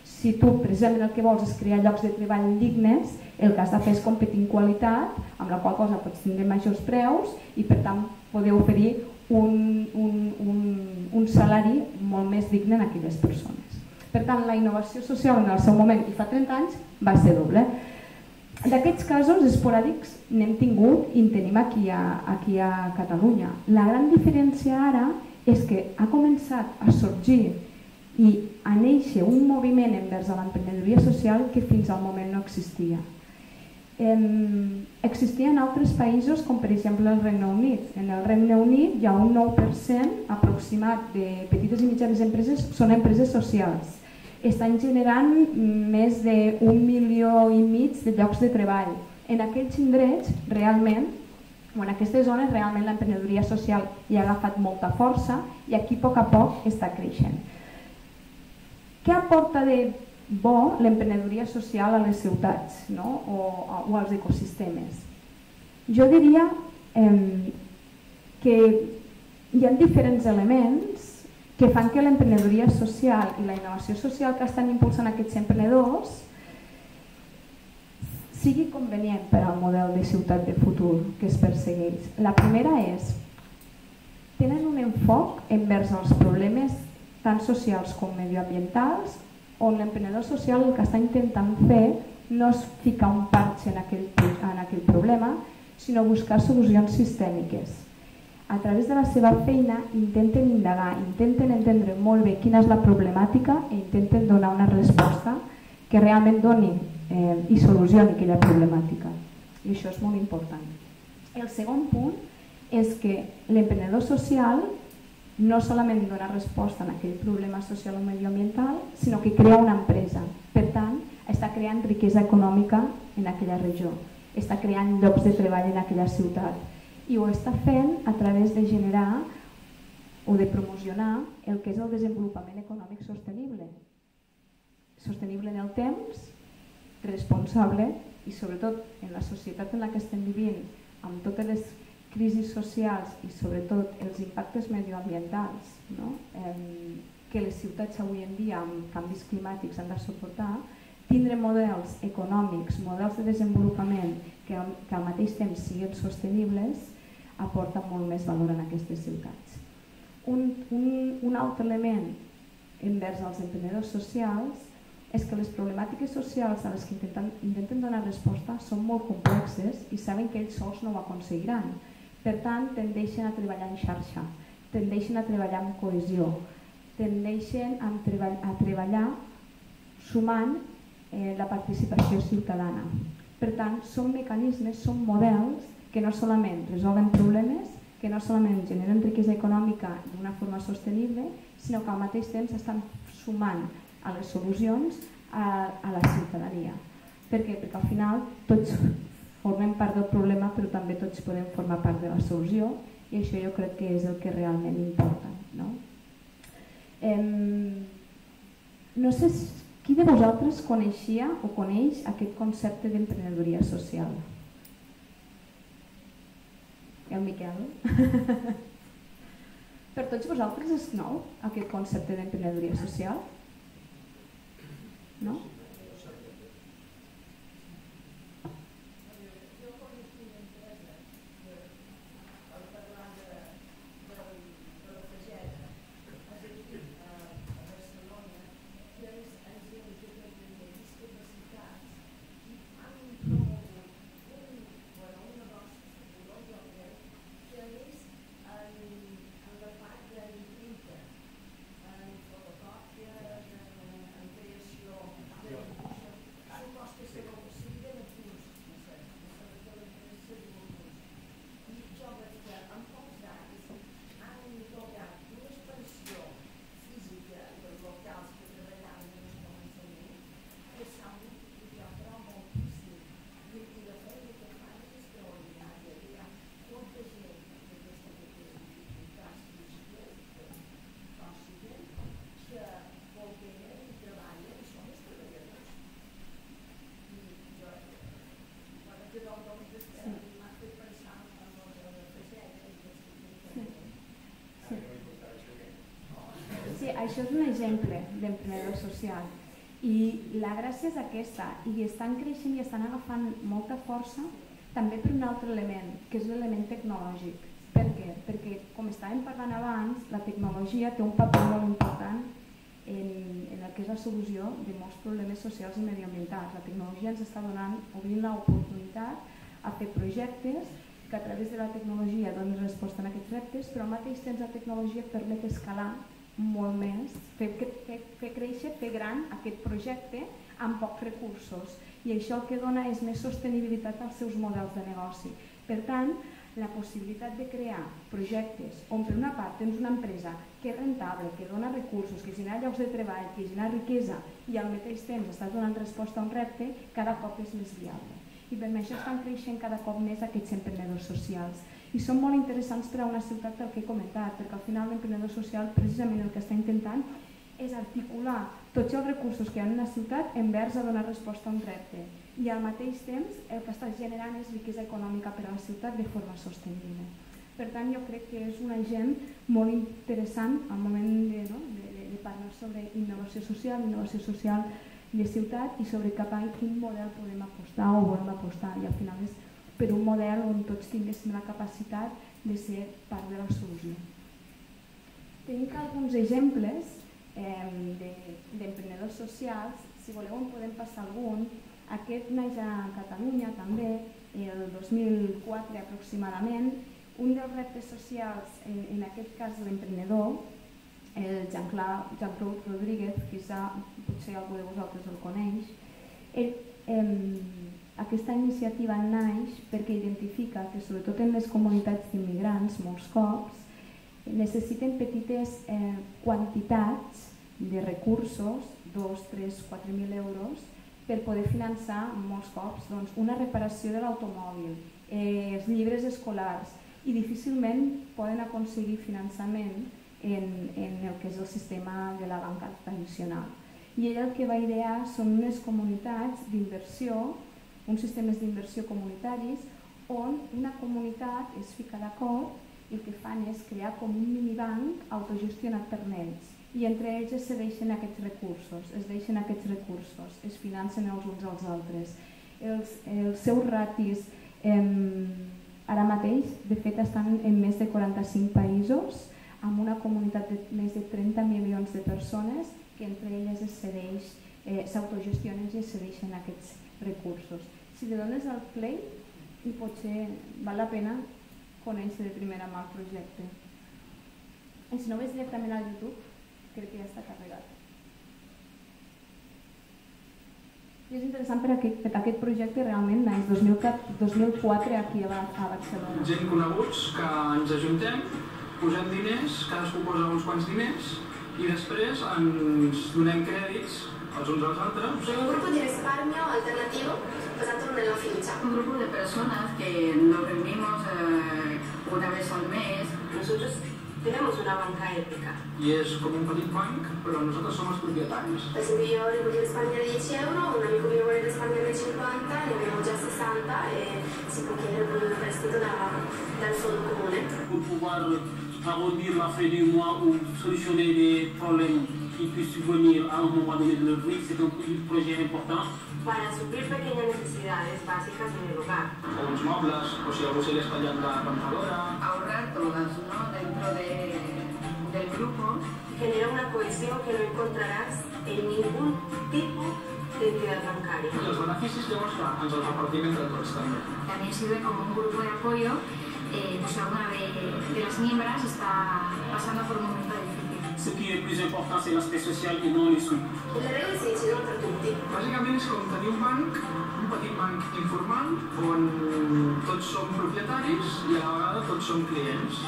Si tu precisament el que vols és crear llocs de treball dignes, el que has de fer és competir en qualitat, amb la qual cosa pots tindre majors preus i per tant poder oferir un, un, un, un salari molt més digne a aquelles persones. Per tant, la innovació social en el seu moment, i fa trenta anys, va ser doble. D'aquests casos esporàdics n'hem tingut i en tenim aquí a, aquí a Catalunya. La gran diferència ara és que ha començat a sorgir i a néixer un moviment envers a l'emprenedoria social que fins al moment no existia. Eh, existia en altres països com per exemple el Regne Unit. En el Regne Unit hi ha un nou per cent aproximat de petites i mitjanes empreses, són empreses socials. Estan generant més d'un milió i mig de llocs de treball. En aquells indrets, realment, o en aquestes zones, realment l'emprenedoria social hi ha agafat molta força i aquí a poc a poc està creixent. Què aporta de bo l'emprenedoria social a les ciutats, no? o, o als ecosistemes? Jo diria eh, que hi ha diferents elements que fan que l'emprenedoria social i la innovació social que estan impulsant aquests emprenedors sigui convenient per al model de ciutat de futur que es persegueix. La primera és, tenen un enfoc envers els problemes tant socials com medioambientals, on l'emprenedor social el que està intentant fer no és ficar un parche en aquell, en aquell problema, sinó buscar solucions sistèmiques. A través de la seva feina intenten indagar, intenten entendre molt bé quina és la problemàtica i intenten donar una resposta que realment doni eh, i solucioni aquella problemàtica. I això és molt important. El segon punt és que l'emprenedor social no solament dona resposta a aquell problema social o medioambiental, sinó que crea una empresa. Per tant, està creant riquesa econòmica en aquella regió, està creant llocs de treball en aquella ciutat i ho està fent a través de generar o de promocionar el que és el desenvolupament econòmic sostenible. Sostenible en el temps, responsable i sobretot en la societat en la que estem vivint, amb totes les crisis socials i sobretot els impactes medioambientals, no? eh, que les ciutats avui en dia amb canvis climàtics han de suportar, tindre models econòmics, models de desenvolupament que, que al mateix temps siguin sostenibles aporta molt més valor en aquestes ciutats. Un, un, un altre element envers els emprenedors socials és que les problemàtiques socials a les que intenten, intenten donar resposta són molt complexes i saben que ells sols no ho aconseguiran. Per tant, tendeixen a treballar en xarxa, tendeixen a treballar amb cohesió, tendeixen a, treball, a treballar sumant eh, la participació ciutadana. Per tant, són mecanismes, són models que no solament resolen problemes, que no solament generen riquesa econòmica d'una forma sostenible, sinó que al mateix temps estan sumant a les solucions a, a la ciutadania. Per què? Perquè al final tots formem part del problema, però també tots podem formar part de la solució i això jo crec que és el que realment importa. No, eh, no sé si, qui de vosaltres coneixia o coneix aquest concepte d'emprenedoria social? El Miquel? Per tots vosaltres és nou aquest concepte d'emprenedoria social? No? Sí, això és un exemple d'emprenedor social I la gràcia és aquesta, i estan creixent i estan agafant molta força també per un altre element, que és l'element tecnològic. Per què? Perquè, com estàvem parlant abans, la tecnologia té un paper molt important en, en el que és la solució de molts problemes socials i mediambientals. La tecnologia ens està donant, obrint l'oportunitat a fer projectes que a través de la tecnologia donin resposta a aquests reptes, però al mateix temps la tecnologia permet escalar molt més, fer, fer, fer créixer, fer gran aquest projecte amb pocs recursos, i això el que dona és més sostenibilitat als seus models de negoci. Per tant, la possibilitat de crear projectes on per una part tens una empresa que és rentable, que dona recursos, que genera llocs de treball, que genera riquesa i al mateix temps estàs donant resposta a un repte, cada cop és més viable. I per això estan creixent cada cop més aquests emprenedors socials. I són molt interessants per a una ciutat pel que he comentat, perquè al final l'emprenedor social precisament el que està intentant és articular tots els recursos que hi ha en una ciutat envers a donar resposta a un repte. I al mateix temps el que està generant és riquesa econòmica per a la ciutat de forma sostenible. Per tant, jo crec que és un agent molt interessant al moment de, no, de, de, de parlar sobre innovació social, innovació social de ciutat i sobre cap a quin model podem apostar o volem apostar. I al final és per un model on tots tinguéssim la capacitat de ser part de la solució. Tenim alguns exemples eh, d'emprenedors socials, si voleu en podem passar algun. Aquest neix a Catalunya també, el dos mil quatre aproximadament. Un dels reptes socials, en, en aquest cas l'emprenedor, el Jean-Claude Rodríguez, quizà potser algú de vosaltres el coneix, ell, eh, aquesta iniciativa naix perquè identifica que sobretot en les comunitats d'immigrants molts cops necessiten petites eh, quantitats de recursos, dos, tres, quatre mil euros, per poder finançar molts cops doncs, una reparació de l'automòbil, eh, els llibres escolars, i difícilment poden aconseguir finançament en, en el que és el sistema de la banca tradicional. I ell el que va idear són unes comunitats d'inversió, uns sistemes d'inversió comunitaris on una comunitat es fica d'acord i el que fan és crear com un minibanc autogestionat per ells, i entre ells es cedeixen aquests recursos, es deixen aquests recursos, es financen els uns als altres. Els, els seus ratis eh, ara mateix, de fet, estan en més de quaranta-cinc països, amb una comunitat de més de trenta milions de persones que entre elles es cedeix, eh, s'autogestionen i es cedeixen aquests recursos. Si li dones el play, i potser val la pena conèixer de primera mà el projecte. I si no ves directament al YouTube, crec que ja està carregat. I és interessant perquè aquest projecte realment naix dos mil quatre aquí a Barcelona. Gent coneguts que ens ajuntem, posem diners, cadascú posa uns quants diners i després ens donem crèdits els uns als altres. Un grupo de risparmio alternativo basado en la ficha. Un grupo de personas que nos reunimos eh, una vez al mes. Nosotros tenemos una banca ética. I és com un petit banc, però nosaltres som els propietaris. Per esempio io voglio risparmiare dieci euro, un amico mio vuole risparmiare cinquanta, ne abbiamo già sessanta e si può chiedere un prestito da, dal fondo comune. Pour pouvoir arrondir la fin du mois ou solutionner des problèmes qui puissent subvenir à un moment donné de leur vie, c'est un projet important. Para suplir pequeñas necesidades básicas en el hogar. O uns mobles, o si algú se li està tallant la rentadora. Ahorrar todas, ¿no? Dentro de, del grupo. Genera una cohesión que no encontrarás en ningún tipo de entidad bancaria. I els beneficis llavors clar, ens els repartim entre tots també. También sirve como un grupo de apoyo, eh, pues si alguna de, de las miembros está pasando por un momento difícil. Ce qui est plus important, c'est l'aspect social et non les sous. Le regole si decidono per tutti. Bàsicament és com tenir un banc, un petit banc informal, on tots som propietaris i a la vegada tots som clients.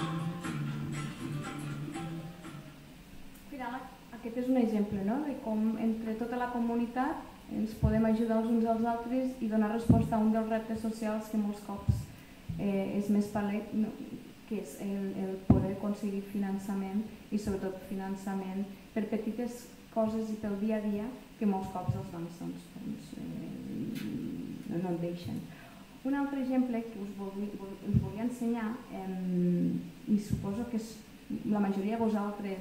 Al final, aquest és un exemple, no?, de com entre tota la comunitat ens podem ajudar els uns als altres i donar resposta a un dels reptes socials que molts cops eh, és més palet, no, que és el, el poder aconseguir finançament i sobretot finançament per petites coses i pel dia a dia que molts cops els bancs doncs, doncs, eh, no et deixen. Un altre exemple que us volia, us volia ensenyar, eh, i suposo que és, la majoria de vosaltres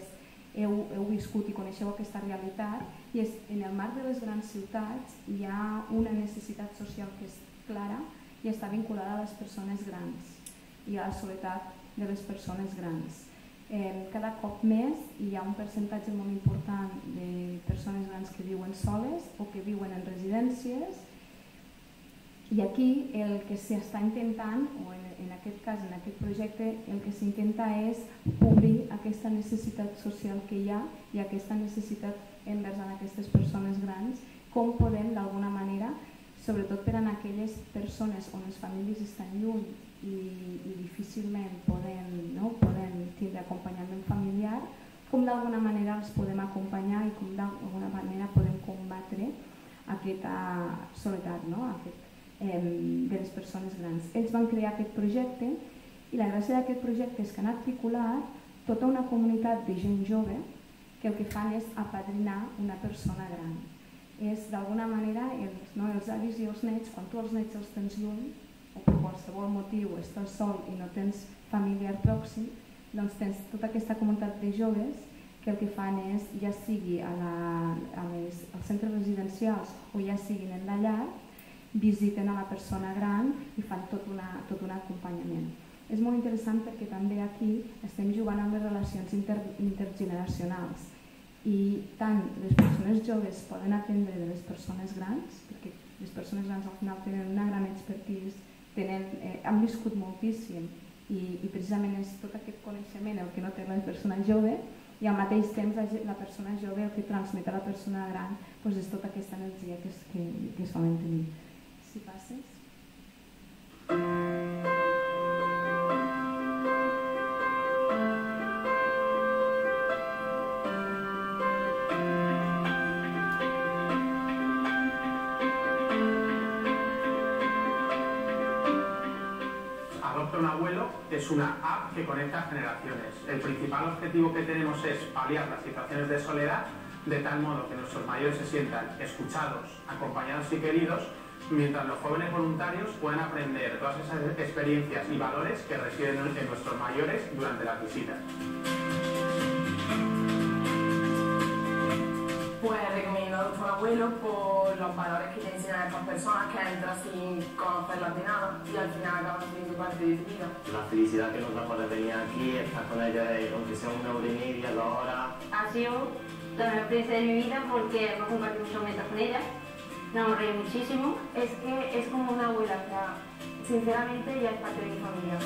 heu, heu viscut i coneixeu aquesta realitat, i és, en el marc de les grans ciutats hi ha una necessitat social que és clara i està vinculada a les persones grans i a la soledat de les persones grans. Eh, cada cop més hi ha un percentatge molt important de persones grans que viuen soles o que viuen en residències, i aquí el que s'està intentant, o en, en aquest cas, en aquest projecte, el que s'intenta és cobrir aquesta necessitat social que hi ha i aquesta necessitat envers a aquestes persones grans, com podem d'alguna manera, sobretot per a aquelles persones on les famílies estan lluny i, i difícilment poden, no, poden tindre acompanyament familiar, com d'alguna manera els podem acompanyar i com d'alguna manera podem combatre aquesta soledat, no? Aquest, eh, de les persones grans. Ells van crear aquest projecte i la gràcia d'aquest projecte és que han articulat tota una comunitat de gent jove que el que fan és apadrinar una persona gran. És d'alguna manera els, no, els avis i els nets, quan tu els nets els tens lluny o per qualsevol motiu estàs sol i no tens familiar pròxim, doncs tens tota aquesta comunitat de joves que el que fan és, ja sigui a la, a les, als centres residencials o ja siguin en la llar, visiten a la persona gran i fan tot, una, tot un acompanyament. És molt interessant perquè també aquí estem jugant amb les relacions inter, intergeneracionals i tant les persones joves poden aprendre de les persones grans, perquè les persones grans al final tenen una gran expertise, tenen, eh, han viscut moltíssim i, i precisament és tot aquest coneixement el que no té la persona jove, i al mateix temps la, la persona jove el que transmet a la persona gran doncs és tota aquesta energia que, es, que, que solen tenir. Si passes. Adopta un abuelo es una app que conecta generaciones. El principal objetivo que tenemos es paliar las situaciones de soledad de tal modo que nuestros mayores se sientan escuchados, acompañados y queridos, mientras los jóvenes voluntarios pueden aprender todas esas experiencias y valores que residen en nuestros mayores durante las visitas. Pues recomiendo Adopta un abuelo por los valores que te enseñan estas personas que entras sin conocerlas de nada y al final acaban siendo parte de tu vida. La felicidad que nos da poder venir aquí, estar con ella, aunque sea una hora y media, dos horas. Ha sido la mejor experiencia de mi vida porque hemos compartido muchos momentos con ella, nos hemos reído muchísimo. Es que es como una abuela, o sea, sinceramente ella es parte de mi familia.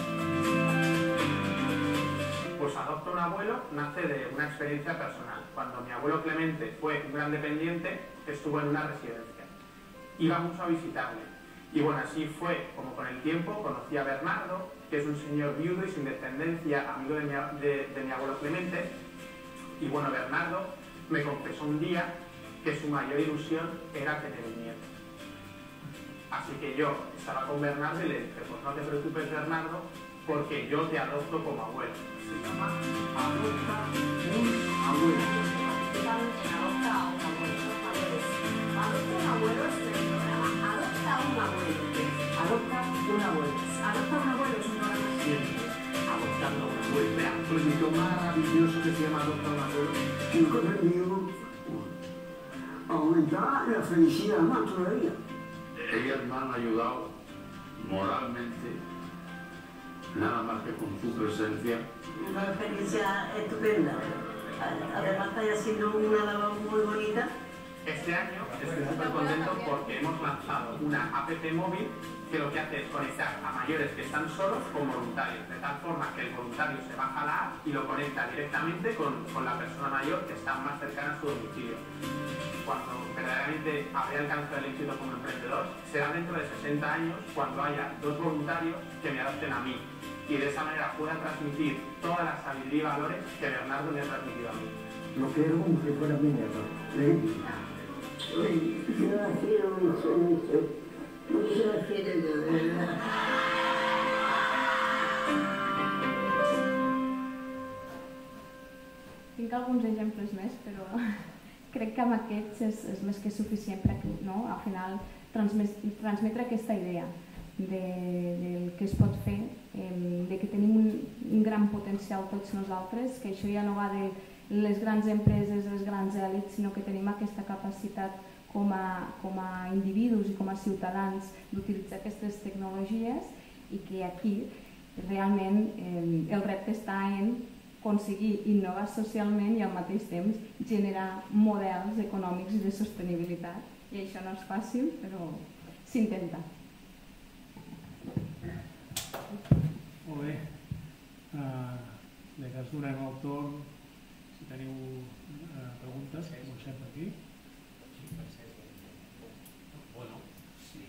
Pues Adopta un abuelo nace de una experiencia personal. Cuando mi abuelo Clemente fue un gran dependiente, estuvo en una residencia. Iba mucho a visitarle. Y bueno, así fue como con el tiempo conocí a Bernardo, que es un señor viudo y sin descendencia, amigo de mi, de, de mi abuelo Clemente. Y bueno, Bernardo me confesó un día que su mayor ilusión era tener un nieto. Así que yo estaba con Bernardo y le dije, pues no te preocupes, Bernardo, porque yo te adopto como abuelo. Se llama Adopta un abuelo. Adopta a un abuelo. Adopta un abuelo es el programa. Adopta un abuelo. Adopta un abuelo. Adopta un abuelo es un programa siempre. Adoptando un abuelo. Vean, pues mi maravilloso que se llama Adopta un abuelo. Y con el mío aumentar la felicidad más todavía. Ellas me han ayudado moralmente, nada más que con su presencia. Una experiencia estupenda. Además está haciendo una labor muy bonita. Este año estoy súper contento porque hemos lanzado una app móvil que lo que hace es conectar a mayores que están solos con voluntarios, de tal forma que el voluntario se baja la app y lo conecta directamente con, con la persona mayor que está más cercana a su domicilio. Cuando verdaderamente habré alcanzado el éxito como emprendedor, será dentro de sesenta años cuando haya dos voluntarios que me adopten a mí y de esa manera pueda transmitir toda la sabiduría y valores que Bernardo me ha transmitido a mí. Lo quiero como si fuera mi nieto. Yo la quiero mucho, mucho. Mucho la quiero yo, de verdad. Tinc alguns exemples més, però crec que amb aquests és, és més que suficient per no? Al final transmet, transmetre aquesta idea de, del que es pot fer, de que tenim un, un gran potencial tots nosaltres, que això ja no va de les grans empreses, les grans èlits, sinó que tenim aquesta capacitat com a, com a individus i com a ciutadans d'utilitzar aquestes tecnologies i que aquí realment eh, el repte està en aconseguir innovar socialment i al mateix temps generar models econòmics i de sostenibilitat. I això no és fàcil, però s'intenta. Molt bé. Uh, de cas donem el torn, si teniu uh, preguntes, comencem per aquí. Bueno, sí,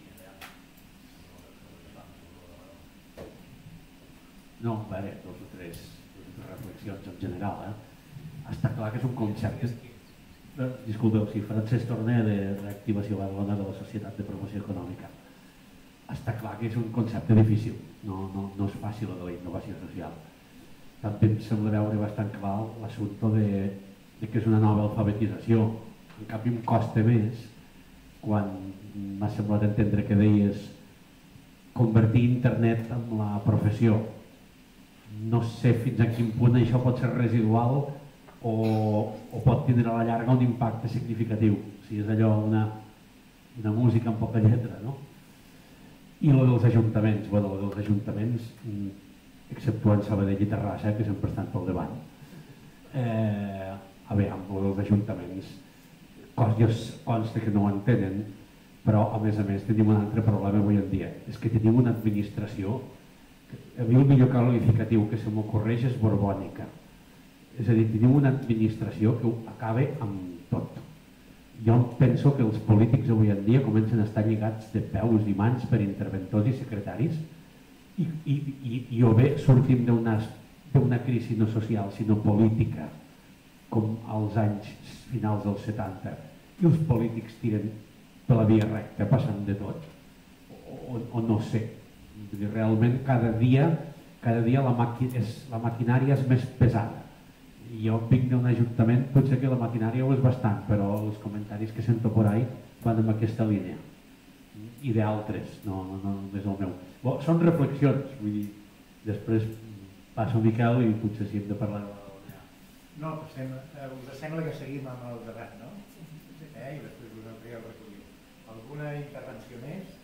no, a veure, dos o tres reflexions en general. Eh? Està clar que és un concepte... Disculpeu, si Francesc Torner de Reactivació Badalona de la Societat de Promoció Econòmica. Està clar que és un concepte difícil, no, no, no és fàcil de la innovació social. També em sembla veure bastant clar l'assumpte de, de que és una nova alfabetització. En canvi em costa més quan m'ha semblat entendre que deies convertir internet en la professió. No sé fins a quin punt això pot ser residual o, o pot tindre a la llarga un impacte significatiu, si és allò una, una música amb poca lletra, no? I lo dels ajuntaments, bueno, lo dels ajuntaments, exceptuant Sabadell i Terrassa, que sempre estan pel davant. Eh, a veure, amb lo dels ajuntaments, coses consta que no ho entenen, però a més a més tenim un altre problema avui en dia, és que tenim una administració. A mi el millor qualificatiu que se m'ocorreix és borbònica. És a dir, tenim una administració que acaba amb tot. Jo penso que els polítics avui en dia comencen a estar lligats de peus i mans per interventors i secretaris i, i, i, i o bé sortim d'una crisi no social sinó política, com als anys finals dels setanta, i els polítics tiren per la via recta, passant de tot, o, o no sé. Realment cada dia, cada dia la, maqui és, la maquinària és més pesada. Jo vinc d'un ajuntament, potser que la maquinària ho és bastant, però els comentaris que sento por ahí van en aquesta línia. I d'altres, no, no, no només el meu. Bo, són reflexions, vull dir, després passo a Miquel i potser si hem de parlar de la... No, passem, eh, us sembla que seguim amb el debat, no? Eh, I després us el recollim. Alguna intervenció més?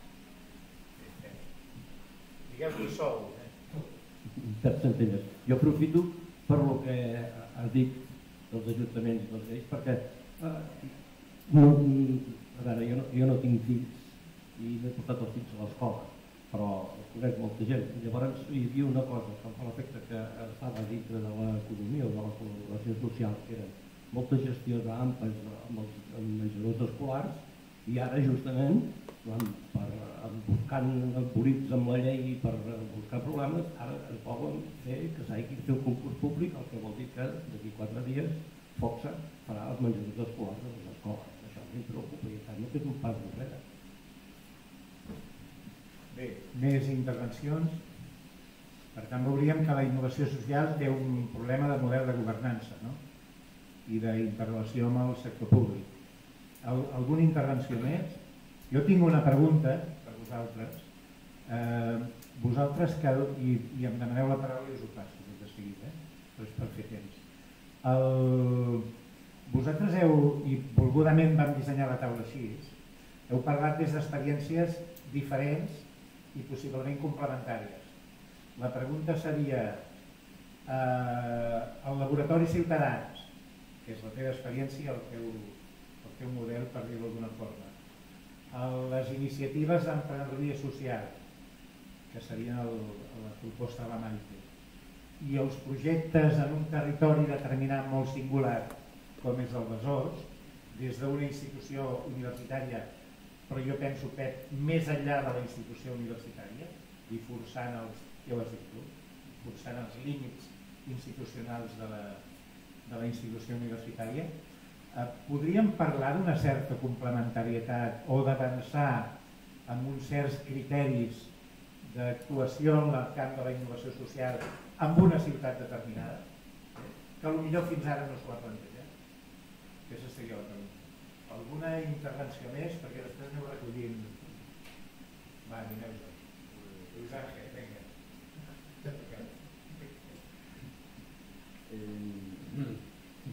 Digueu qui sou. Per centelles. Jo aprofito per lo que has dit dels ajuntaments i dels lleis, perquè eh, no, a veure, jo, no, jo no tinc fills i no he portat els fills a l'escola, però conec molta gent. Llavors hi havia una cosa que em fa l'efecte que estava dintre de l'economia o de la col·laboració social, que era molta gestió d'AMPAs amb els amb menjadors escolars, i ara justament per, buscant empolits amb la llei i per buscar problemes, ara es volen fer que s'hagi de fer un concurs públic, el que vol dir que d'aquí quatre dies Foxa farà els menjadors escolars a les escoles. Això em preocupa i tant, no és un pas enrere. Bé, més intervencions. Per tant, veuríem que la innovació social té un problema de model de governança, no? I d'interrelació amb el sector públic. Alguna intervenció més? Jo tinc una pregunta per vosaltres. Eh, vosaltres, que, i, i em demaneu la paraula i us ho passo de seguida, eh? Però és per fer temps. El, vosaltres heu, i volgudament vam dissenyar la taula així, heu parlat des d'experiències diferents i possiblement complementàries. La pregunta seria, eh, el laboratori Ciutadans, que és la teva experiència, el teu, el teu model, per dir-ho d'alguna forma, les iniciatives d'emprenedoria social, que serien el, la proposta de la Maite, i els projectes en un territori determinat molt singular, com és el Besòs, des d'una institució universitària, però jo penso, Pep, més enllà de la institució universitària, i forçant els, ja ho has dit tu, forçant els límits institucionals de la, de la institució universitària, podríem parlar d'una certa complementarietat o d'avançar amb uns certs criteris d'actuació en el camp de la innovació social en una ciutat determinada, que potser fins ara no s'ho ha plantejat? Aquesta seria la pregunta. Alguna intervenció més? Perquè després aneu recollint... Va, aneu-ho. Lluís Àngel, vinga.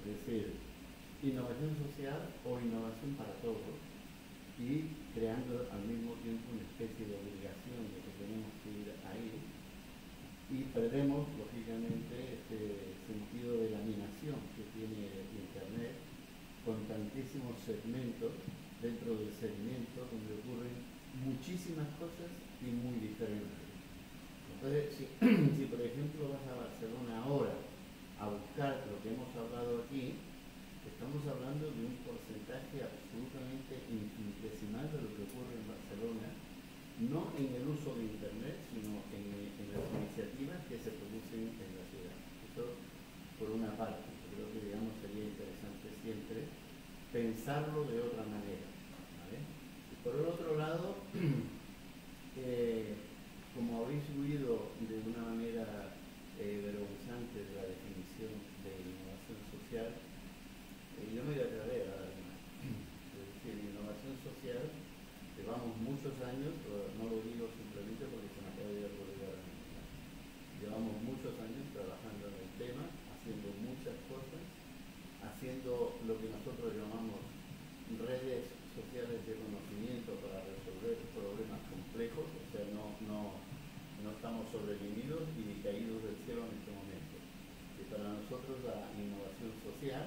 decir, innovación social o innovación para todos, y creando al mismo tiempo una especie de obligación de que tenemos que ir ahí, y perdemos, lógicamente, este sentido de la animación que tiene Internet, con tantísimos segmentos dentro del segmento donde ocurren muchísimas cosas y muy diferentes. Entonces, si, si por ejemplo vas a Barcelona ahora a buscar lo que hemos hablado aquí, estamos hablando de un porcentaje absolutamente infinitesimal de lo que ocurre en Barcelona, no en el uso de Internet, sino en, en las iniciativas que se producen en la ciudad. Eso por una parte. Creo que, digamos, sería interesante siempre pensarlo de otra manera, ¿vale? Y por el otro lado, eh, como habéis huido de una manera eh, vergonzante de la definición de innovación social, eh, yo me voy a atrever a dar más. Es decir, innovación social, llevamos muchos años, pero no lo digo simplemente porque se me acaba de olvidar a mí. Llevamos muchos años trabajando en el tema, haciendo muchas cosas, haciendo lo que nosotros llamamos redes sociales de conocimiento para resolver problemas complejos, o sea, no, no, no estamos sobrevividos y caídos del cielo en este momento. Y para nosotros la innovación social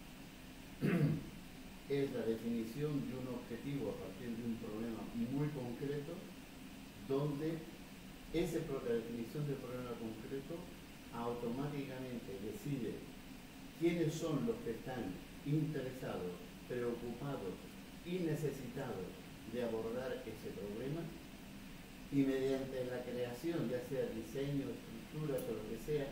es la definición de un objetivo a partir de un problema muy concreto, donde ese, la definición del problema concreto automáticamente decide quiénes son los que están interesados, preocupados y necesitados de abordar ese problema, y mediante la creación, ya sea diseño, estructuras o lo que sea,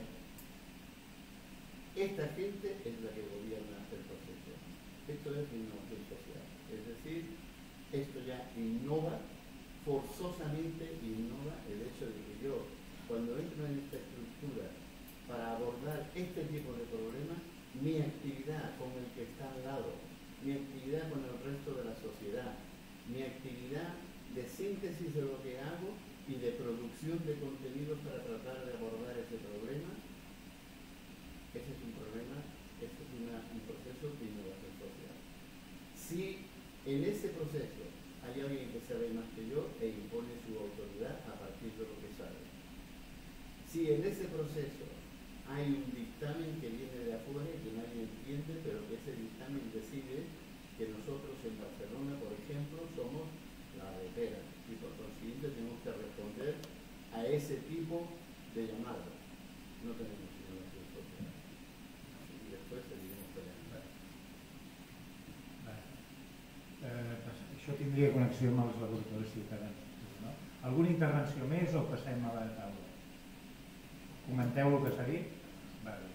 esta gente es la que gobierna el proceso. Esto es innovación social. Es decir, esto ya innova, forzosamente innova el hecho de que yo, cuando entro en esta estructura para abordar este tipo de problemas, mi actividad con el que está al lado, mi actividad con el resto de la sociedad, mi actividad de síntesis de lo que hago y de producción de contenidos para tratar de abordar ese problema, ese es un problema, ese es una, un proceso de innovación social. Si en ese proceso hay alguien que sabe más que yo e impone su autoridad a partir de lo que sabe, si en ese proceso hay un dictamen que viene de afuera y que nadie entiende, pero que ese dictamen decide que nosotros en Barcelona, por ejemplo, somos la repera y por consiguiente tenemos que responder a ese tipo de llamadas. No tenemos innovación social. Y después seguimos peleando. Eh, això tindria connexió amb els laboratoris ciutadans. No? Alguna intervenció més o passem a la taula? Comenteu el que s'ha dit? Vale,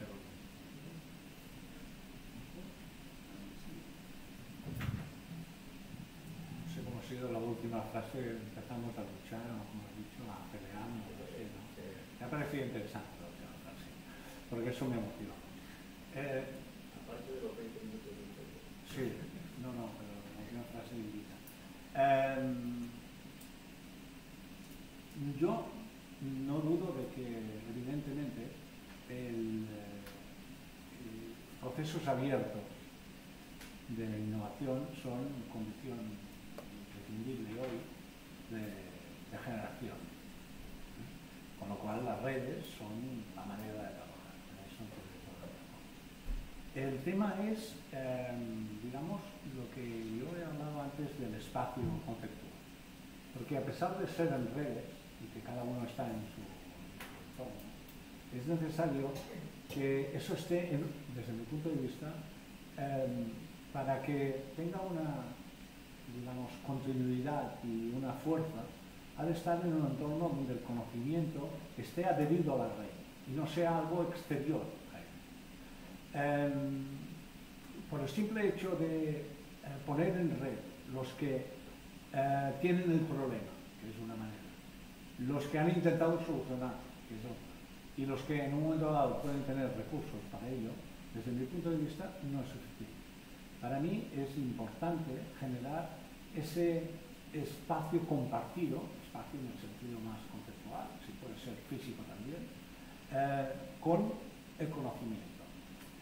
no sé cómo ha sido la última frase, empezamos a luchar, o como has dicho, a pelear, no sé, ¿no? Me ha parecido interesante la última frase, porque eso me emocionó. Eh, Aparte de los veinte minutos de interés. Sí, no, no, pero la última frase me invita. Eh, yo no dudo de que, evidentemente, el, el procesos abiertos de innovación son condición imprescindible hoy de, de generación. Con lo cual las redes son la manera de trabajar. Eso no tiene toda la razón. El tema es, eh, digamos, lo que yo he hablado antes del espacio conceptual. Porque a pesar de ser en redes, y que cada uno está en su, en su entorno, es necesario que eso esté, en, desde mi punto de vista, eh, para que tenga una, digamos, continuidad y una fuerza, ha de estar en un entorno donde el conocimiento esté adherido a la red y no sea algo exterior a él. Eh, por el simple hecho de eh, poner en red los que eh, tienen el problema, que es una manera, los que han intentado solucionar, que es otra, y los que en un momento dado pueden tener recursos para ello, desde mi punto de vista no es suficiente. Para mí es importante generar ese espacio compartido, espacio en el sentido más conceptual, si puede ser físico también, eh, con el conocimiento. Y por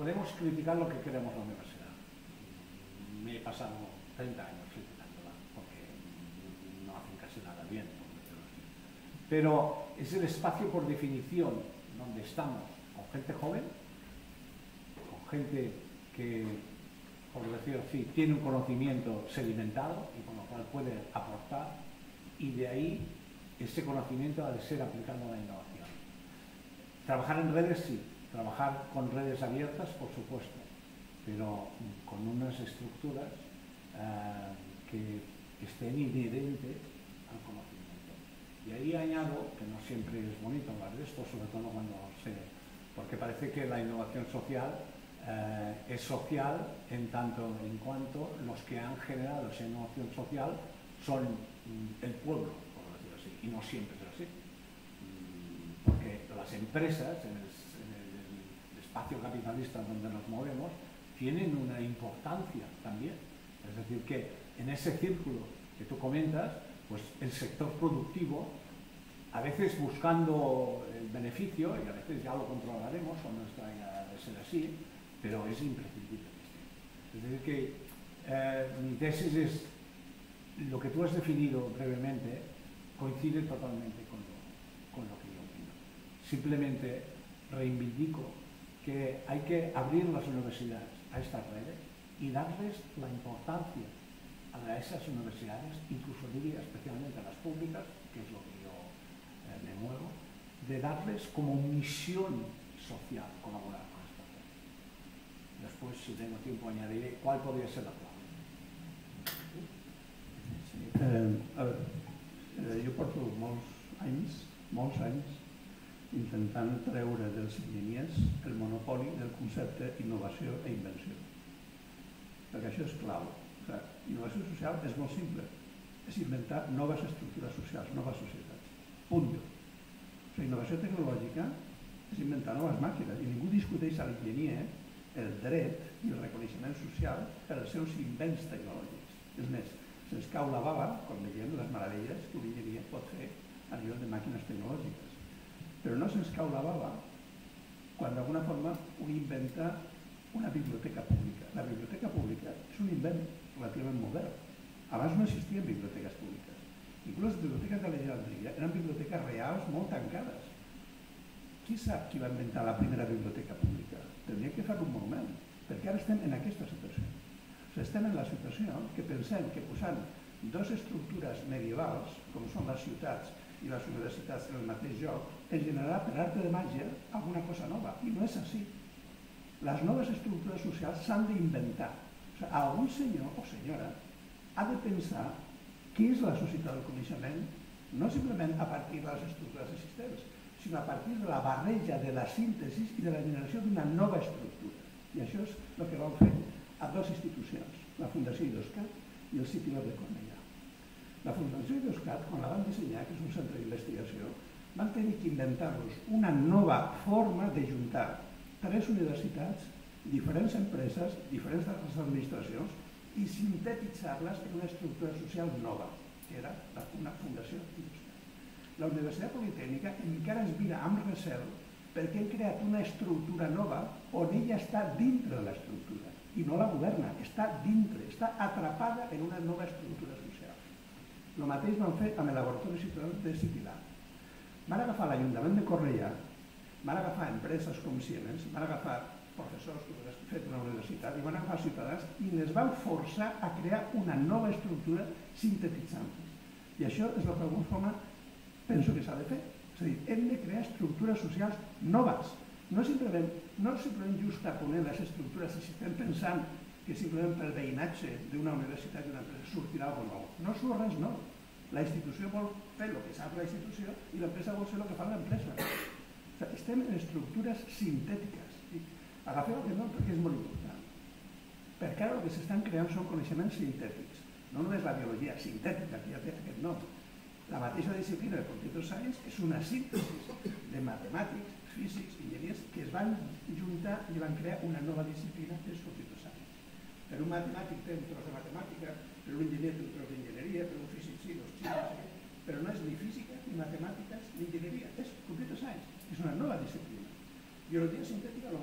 podemos criticar lo que queremos la universidad. Me he pasado treinta años criticándola porque no hacen casi nada bien, por decirlo así. Pero es el espacio por definición donde estamos con gente joven, con gente que, por decirlo así, tiene un conocimiento sedimentado y con lo cual puede aportar, y de ahí ese conocimiento ha de ser aplicado a la innovación. Trabajar en redes sí, trabajar con redes abiertas por supuesto, pero con unas estructuras uh, que, que estén inherentes al conocimiento. Y ahí añado, que no siempre es bonito hablar de esto, sobre todo cuando se... porque parece que la innovación social uh, es social en tanto en cuanto los que han generado esa innovación social son mm, el pueblo, por decirlo así, y no siempre es así. Mm, porque las empresas, en el, en el espacio capitalista donde nos movemos, tienen una importancia también. Es decir, que en ese círculo que tú comentas, pues el sector productivo, a veces buscando el beneficio, y a veces ya lo controlaremos cuando esto haya de ser así, pero es imprescindible. Es decir, que eh, mi tesis es, lo que tú has definido brevemente, coincide totalmente con lo, con lo que yo opino. Simplemente reivindico que hay que abrir las universidades a estas redes y darles la importancia a esas universidades, incluso diría especialmente a las públicas, que es lo que yo eh, me muevo, de darles como misión social colaborar con estas redes. Después, si tengo tiempo, añadiré cuál podría ser la clave. Sí, eh, a veure, eh, jo porto molts anys, molts anys, intentant treure dels enginyers el monopoli del concepte innovació i invenció. Perquè això és clau. O sigui, innovació social és molt simple. És inventar noves estructures socials, noves societats. Punt. O sigui, innovació tecnològica és inventar noves màquines i ningú discuteix a l'enginyer el dret i el reconeixement social per als seus invents tecnològics. És més, se'ns cau la bava quan veiem les meravelles que l'enginyer pot fer a nivell de màquines tecnològiques. Però no se'ns cau la bava quan d'alguna forma un inventa una biblioteca pública. La biblioteca pública és un invent relativament modern. Abans no existien biblioteques públiques. Inclús les biblioteques d'Alexandria eren biblioteques reals molt tancades. Qui sap qui va inventar la primera biblioteca pública? Tendria que fer un moment, perquè ara estem en aquesta situació. O sigui, estem en la situació que pensem que posant dues estructures medievals, com són les ciutats i les universitats en el mateix lloc, es generarà per arte de màgia alguna cosa nova. I no és així. Les noves estructures socials s'han d'inventar. O sigui, algun senyor o senyora ha de pensar què és la societat del coneixement, no simplement a partir de les estructures existents, sinó a partir de la barreja, de la síntesi i de la generació d'una nova estructura. I això és el que vam fer a dues institucions, la Fundació IDOSCAT i el City Lab de Cornellà. La Fundació IDOSCAT, quan la van dissenyar, que és un centre d'investigació, van tenir que inventar-nos una nova forma de juntar tres universitats, diferents empreses, diferents administracions, i sintetitzar-les en una estructura social nova, que era una fundació IDOSCAT. La Universitat Politècnica encara es mira amb recel perquè han creat una estructura nova on ella està dintre de l'estructura i no la governa, està dintre, està atrapada en una nova estructura social. El mateix van fer amb el laboratori ciutadà de Citylab. Van agafar l'Ajuntament de Cornellà, van agafar empreses com Siemens, van agafar professors que han fet una universitat i van agafar ciutadans i les van forçar a crear una nova estructura sintetitzant. I això és el que d'alguna forma penso que s'ha de fer. És a dir, hem de crear estructures socials noves. No simplement, no simplement justaponer les estructures si estem pensant que simplement pel veïnatge d'una universitat i d'una empresa sortirà alguna cosa nou. No surt res nou. La institució vol fer el que sap la institució i l'empresa vol fer el que fa l'empresa. O sigui, estem en estructures sintètiques. Agafeu aquest nom perquè és molt important. Perquè ara el que s'estan creant són coneixements sintètics. No només la biologia sintètica, que ja té aquest nom. La mateixa disciplina de Computer Science és una síntesi de matemàtics, físics, enginyers que es van juntar i van crear una nova disciplina que és Computer Science. Per un matemàtic té un tros de matemàtica, per un enginyer té un tros d'enginyeria, per un físic sí, dos xics, però no és ni física, ni matemàtiques, ni enginyeria, és Computer Science, és una nova disciplina. Biologia sintètica el mateix.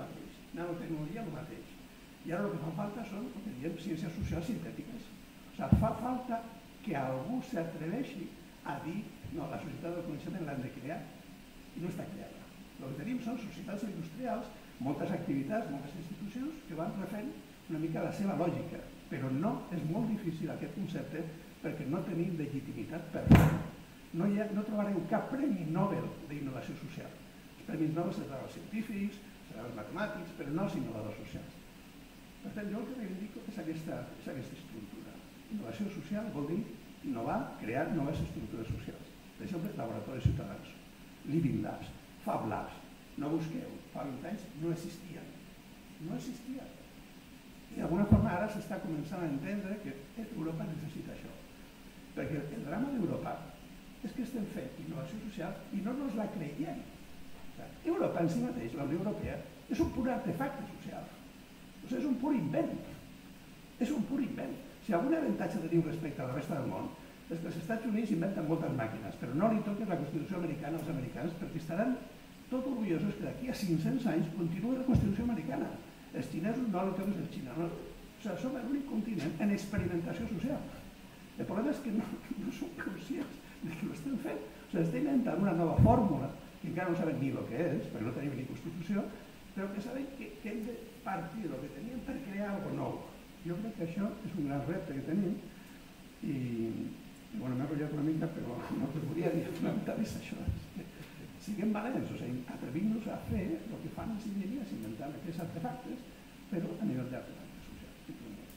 nanotecnologia el mateix. I ara el que fa falta són el que diem ciències socials sintètiques. O sigui, fa falta que algú s'atreveixi a dir no, la societat del coneixement l'hem de crear i no està creada. El que tenim són societats industrials, moltes activitats, moltes institucions que van refent una mica la seva lògica, però no, és molt difícil aquest concepte perquè no tenim legitimitat per fer-ho. No, no trobareu cap premi Nobel d'innovació social. Els premis Nobel seran els científics, seran els matemàtics, però no els innovadors socials. Per tant, jo el que reivindico és aquesta, és aquesta estructura. Innovació social vol dir innovar, crear noves estructures socials. Per exemple, laboratoris ciutadans, Living Labs, Fab Labs. No busqueu, fa vint anys no existien. No existien. I d'alguna forma ara s'està començant a entendre que Europa necessita això. Perquè el drama d'Europa és que estem fent innovació social i no ens la creiem. Europa en si mateix, la Unió Europea, és un pur artefacte social. O sigui, és un pur invent. És un pur invent. Si algun avantatge tenim respecte a la resta del món és que els Estats Units inventen moltes màquines, però no li toquen la Constitució americana als americans perquè estaran tot orgullosos que d'aquí a cinc-cents anys continuï la Constitució americana. Els xinesos no el toquen els xinesos. O sigui, som l'únic continent en experimentació social. El problema és que no, no som conscients de que ho estem fent. O sigui, estem inventant una nova fórmula que encara no sabem ni el que és, perquè no tenim ni Constitució, però que sabem que, que hem de partir del que teníem per crear alguna cosa nou. Jo crec que això és un gran repte que tenim i, bueno, m'he rotllat una mica, però no us volia dir fonamental és això. Siguem valents, o sigui, atrevim-nos a fer el que fan les enginyeries, inventant aquests artefactes, però a nivell d'artefactes socials.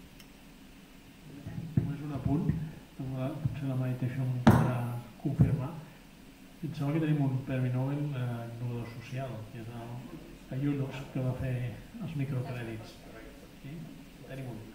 Només un apunt, potser la Maite em podrà confirmar. Em sembla que tenim un Premi Nobel innovador social, que és el Yunus, que va fer els microcrèdits. Sí? Tenim un.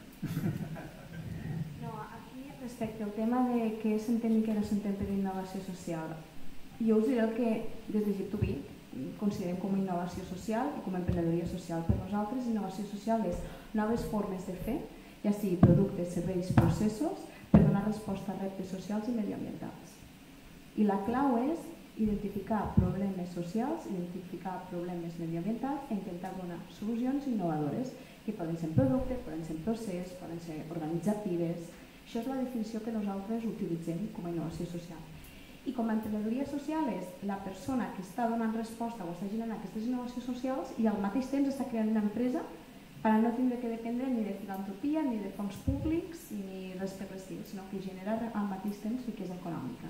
No, aquí respecte al tema de què s'entén i què no s'entén per innovació social, jo us diré el que des d'Egipte U B I considerem com a innovació social i com a emprenedoria social. Per nosaltres, innovació social és noves formes de fer, ja sigui productes, serveis, processos, per donar resposta a reptes socials i mediambientals. I la clau és identificar problemes socials, identificar problemes mediambientals i intentar donar solucions innovadores, que poden ser productes, poden ser procés, poden ser organitzatives. Això és la definició que nosaltres utilitzem com a innovació social. I com a emprenedoria social és la persona que està donant resposta o està generant aquestes innovacions socials i al mateix temps està creant una empresa per no tindre que dependre ni de filantropia, ni de fons públics, ni res per l'estil, sinó que genera al mateix temps riquesa econòmica.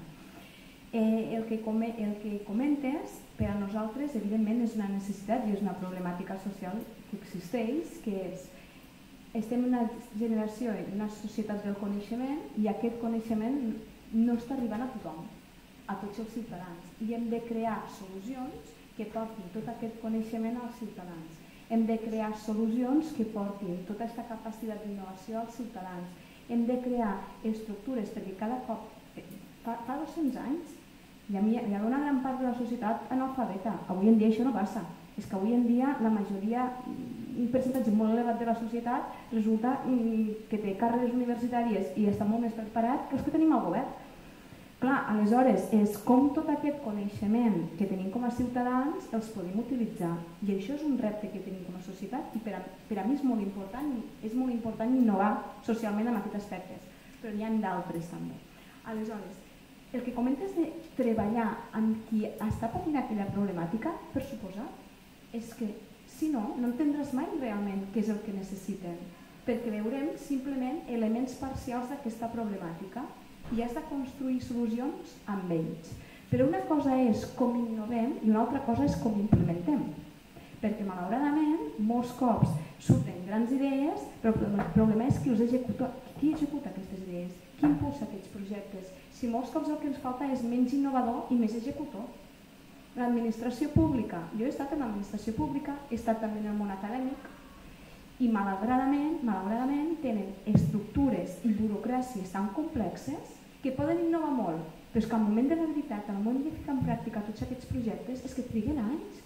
Eh, el, que com, el que comentes, per a nosaltres, evidentment, és una necessitat i és una problemàtica social que existeix, que és estem en una generació, en una societat del coneixement i aquest coneixement no està arribant a tothom, a tots els ciutadans. I hem de crear solucions que portin tot aquest coneixement als ciutadans. Hem de crear solucions que portin tota aquesta capacitat d'innovació als ciutadans. Hem de crear estructures perquè cada cop, fa, fa dos-cents anys, hi havia una gran part de la societat analfabeta. Avui en dia això no passa. És que avui en dia la majoria, un percentatge molt elevat de la societat, resulta que té carreres universitàries i està molt més preparat que els que tenim al govern. Clar, aleshores, és com tot aquest coneixement que tenim com a ciutadans els podem utilitzar. I això és un repte que tenim com a societat i per a, per a mi és molt important, és molt important innovar socialment en aquests aspectes, però n'hi ha d'altres també. Aleshores, el que comentes de treballar amb qui està patint aquella problemàtica, per suposat, és que si no, no entendràs mai realment què és el que necessiten, perquè veurem simplement elements parcials d'aquesta problemàtica i has de construir solucions amb ells. Però una cosa és com innovem i una altra cosa és com implementem. Perquè malauradament molts cops surten grans idees, però el problema és qui, executa, qui executa aquestes idees, qui impulsa aquests projectes. Si molts cops el que ens falta és menys innovador i més executor. L'administració pública, jo he estat en l'administració pública, he estat també en el món acadèmic i malauradament, malauradament tenen estructures i burocràcies tan complexes que poden innovar molt, però és que al moment de la veritat, al moment de ficar en pràctica tots aquests projectes, és que triguen anys.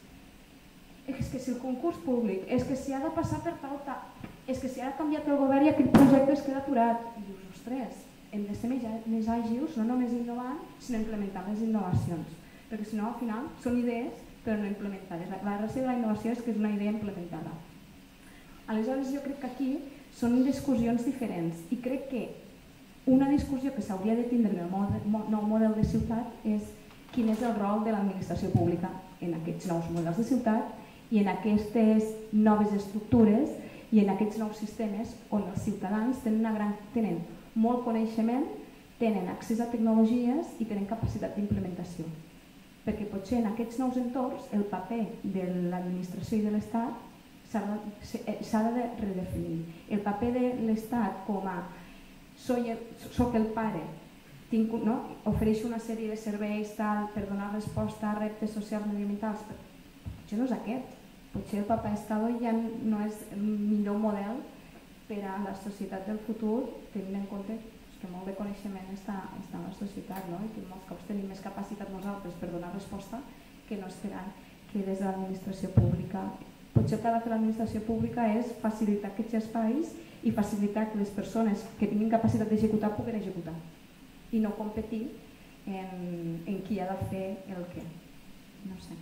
És que si el concurs públic, és que si ha de passar per tal, és que si ha canviat el govern i aquell projecte es queda aturat. I dius, ostres, hem de ser més àgils, no només innovant, sinó implementant les innovacions. Perquè si no, al final, són idees però no implementades. La gràcia de la innovació és que és una idea implementada. Aleshores, jo crec que aquí són discussions diferents i crec que una discussió que s'hauria de tindre en el nou model de ciutat és quin és el rol de l'administració pública en aquests nous models de ciutat i en aquestes noves estructures i en aquests nous sistemes on els ciutadans tenen, una gran, tenen molt coneixement, tenen accés a tecnologies i tenen capacitat d'implementació. Perquè potser en aquests nous entorns el paper de l'administració i de l'Estat s'ha de redefinir. El paper de l'Estat com a soc el pare, tinc, no? ofereixo una sèrie de serveis tal, per donar resposta a reptes socials mediambientals, potser no és aquest. Potser el Papa Estado ja no és el millor model per a la societat del futur, tenint en compte que molt de coneixement està, està en la societat, no? I que molts cops tenim més capacitat nosaltres per donar resposta que no esperant que des de l'administració pública. Potser el que ha de fer l'administració pública és facilitar aquests espais i facilitar que les persones que tinguin capacitat d'executar puguin executar i no competir en, en qui ha de fer el què. No sé.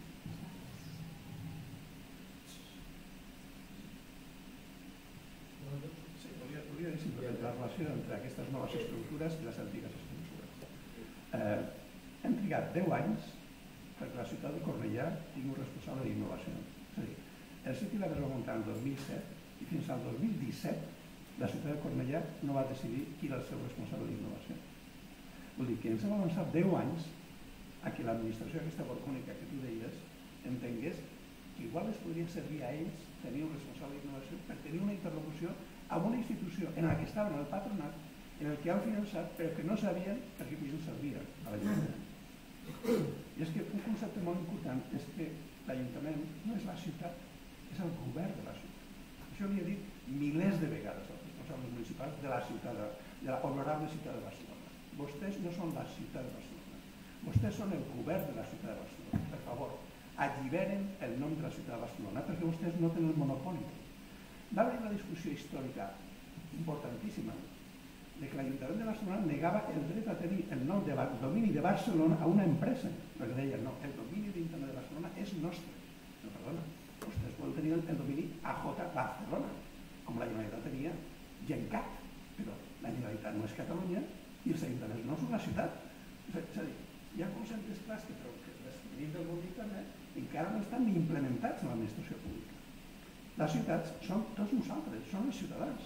Sí, volia, volia dir simplement la relació entre aquestes noves estructures i les antigues estructures. Eh, hem trigat deu anys perquè la ciutat de Cornellà tingui un responsable d'innovació. És a dir, el sitio la va muntar el dos mil set i fins al dos mil disset la ciutat de Cornellà no va decidir qui era el seu responsable d'innovació. Vol dir que ens hem avançat deu anys a que l'administració aquesta borbònica que tu deies entengués que igual es podria servir a ells tenir un responsable d'innovació per tenir una interlocució amb una institució en la que estaven el patronat, en el que han finançat però que no sabien per què els servia a l'Ajuntament. I és que un concepte molt important és que l'Ajuntament no és la ciutat, és el govern de la ciutat. Això l'hi he dit milers de vegades als responsables municipals de la ciutat, de la honorable ciutat de Barcelona. Vostès no són la ciutat de Barcelona, vostès són el govern de la ciutat de Barcelona. Per favor, alliberen el nom de la ciutat de Barcelona perquè vostès no tenen el monopoli. Va haver una discussió històrica importantíssima de que l'Ajuntament de Barcelona negava el dret a tenir el nom de domini de Barcelona a una empresa, perquè deien, no, el domini d'internet de Barcelona és nostre. No, perdona, vostès poden tenir el domini A J Barcelona, com la Generalitat tenia Gencat, però la Generalitat no és Catalunya i els ajuntaments no són la ciutat. És a dir, hi ha conceptes clars que les venim del món d'internet encara no estan ni implementats en l'administració pública. Les ciutats són tots nosaltres, són els ciutadans.